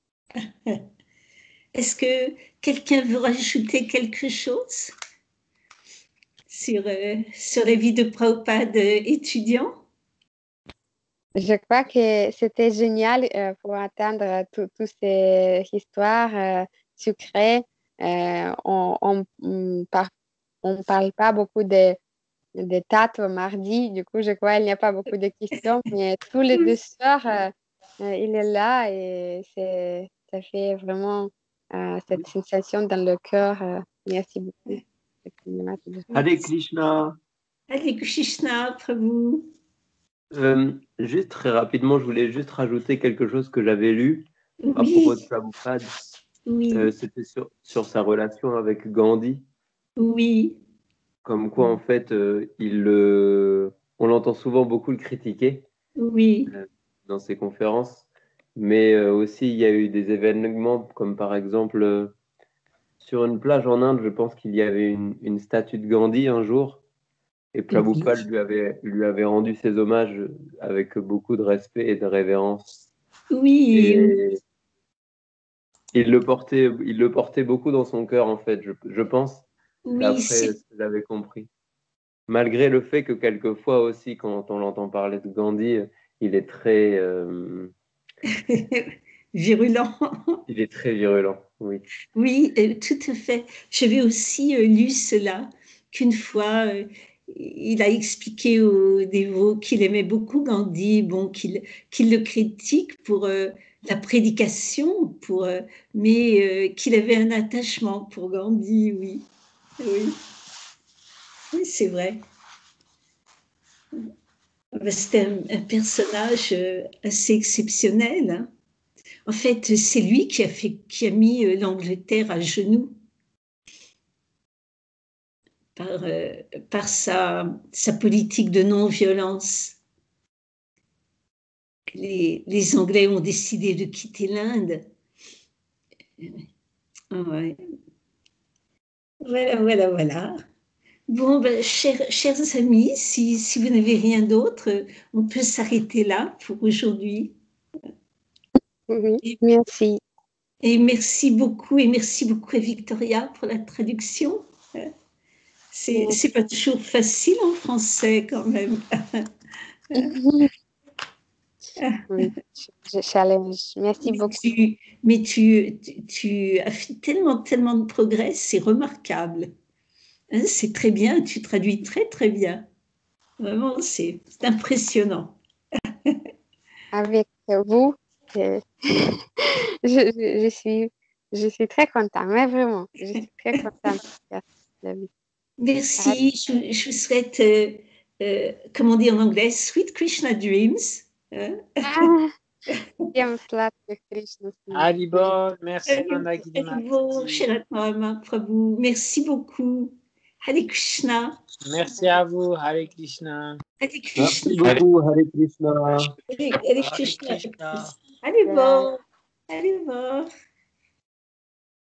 est-ce que quelqu'un veut rajouter quelque chose sur, euh, sur la vie de Prabhupada euh, étudiant? Je crois que c'était génial euh, pour atteindre tout- toutes ces histoires euh, sucrées. Euh, on on on par- on parle pas beaucoup de, de tattoo mardi, du coup, je crois qu'il n'y a pas beaucoup de questions, mais tous les deux soirs, euh, euh, il est là et c'est, ça fait vraiment euh, cette sensation dans le cœur. euh. Merci beaucoup. Hare Krishna. Allez, Krishna, Prabhu. Euh, juste très rapidement, je voulais juste rajouter quelque chose que j'avais lu à propos de Oui, Prabhupada. oui, Euh, c'était sur, sur sa relation avec Gandhi, oui, comme quoi en fait, euh, il, euh, on l'entend souvent beaucoup le critiquer oui, euh, dans ses conférences, mais euh, aussi il y a eu des événements comme par exemple euh, sur une plage en Inde, je pense qu'il y avait une, une statue de Gandhi un jour, et Prabhupada lui avait, lui avait rendu ses hommages avec beaucoup de respect et de révérence. oui, Et il le portait, il le portait beaucoup dans son cœur, en fait, je, je pense, oui, d'après c'est ce que j'avais compris. Malgré le fait que quelquefois aussi, quand on l'entend parler de Gandhi, il est très, euh, virulent. il est très virulent, oui. Oui, euh, tout à fait. J'avais aussi euh, lu cela, qu'une fois, euh, il a expliqué aux dévots qu'il aimait beaucoup Gandhi, bon, qu'il qu'il le critique pour euh, la prédication, pour, euh, mais euh, qu'il avait un attachement pour Gandhi, oui. Oui, oui c'est vrai. C'était un, un personnage euh, assez exceptionnel. Hein. En fait, c'est lui qui a, fait, qui a mis euh, l'Angleterre à genoux par, euh, par sa, sa politique de non-violence. Les, les Anglais ont décidé de quitter l'Inde. Ouais. Voilà, voilà, voilà. Bon, ben, chers, chers amis, si, si vous n'avez rien d'autre, on peut s'arrêter là pour aujourd'hui. Oui, Et, merci. et merci beaucoup, et merci beaucoup à Victoria pour la traduction. C'est, c'est pas toujours facile en français quand même. Oui, je challenge. Merci Mais beaucoup. tu, mais tu, tu, tu as fait tellement, tellement de progrès, c'est remarquable. Hein, c'est très bien, tu traduis très, très bien. Vraiment, c'est c'est impressionnant. Avec vous, je, je, je- je suis, je suis très contente, mais vraiment, je suis très contente. Allez. Merci, je, je vous souhaite, euh, euh, comment on dit en anglais, Sweet Krishna Dreams. Hein. Ah, всем сладких Кришна снов. Haribol, merci Allez, Nanda allez, Gidimati. bon, Shiratma Prabhu, merci beaucoup. Hare Krishna, Merci à vous, Hare Krishna. Hare Merci Krishna, beaucoup, Hare Krishna. Hare, Hare Hare Krishna, Krishna. Hare Yeah. Bo, Hare Bo.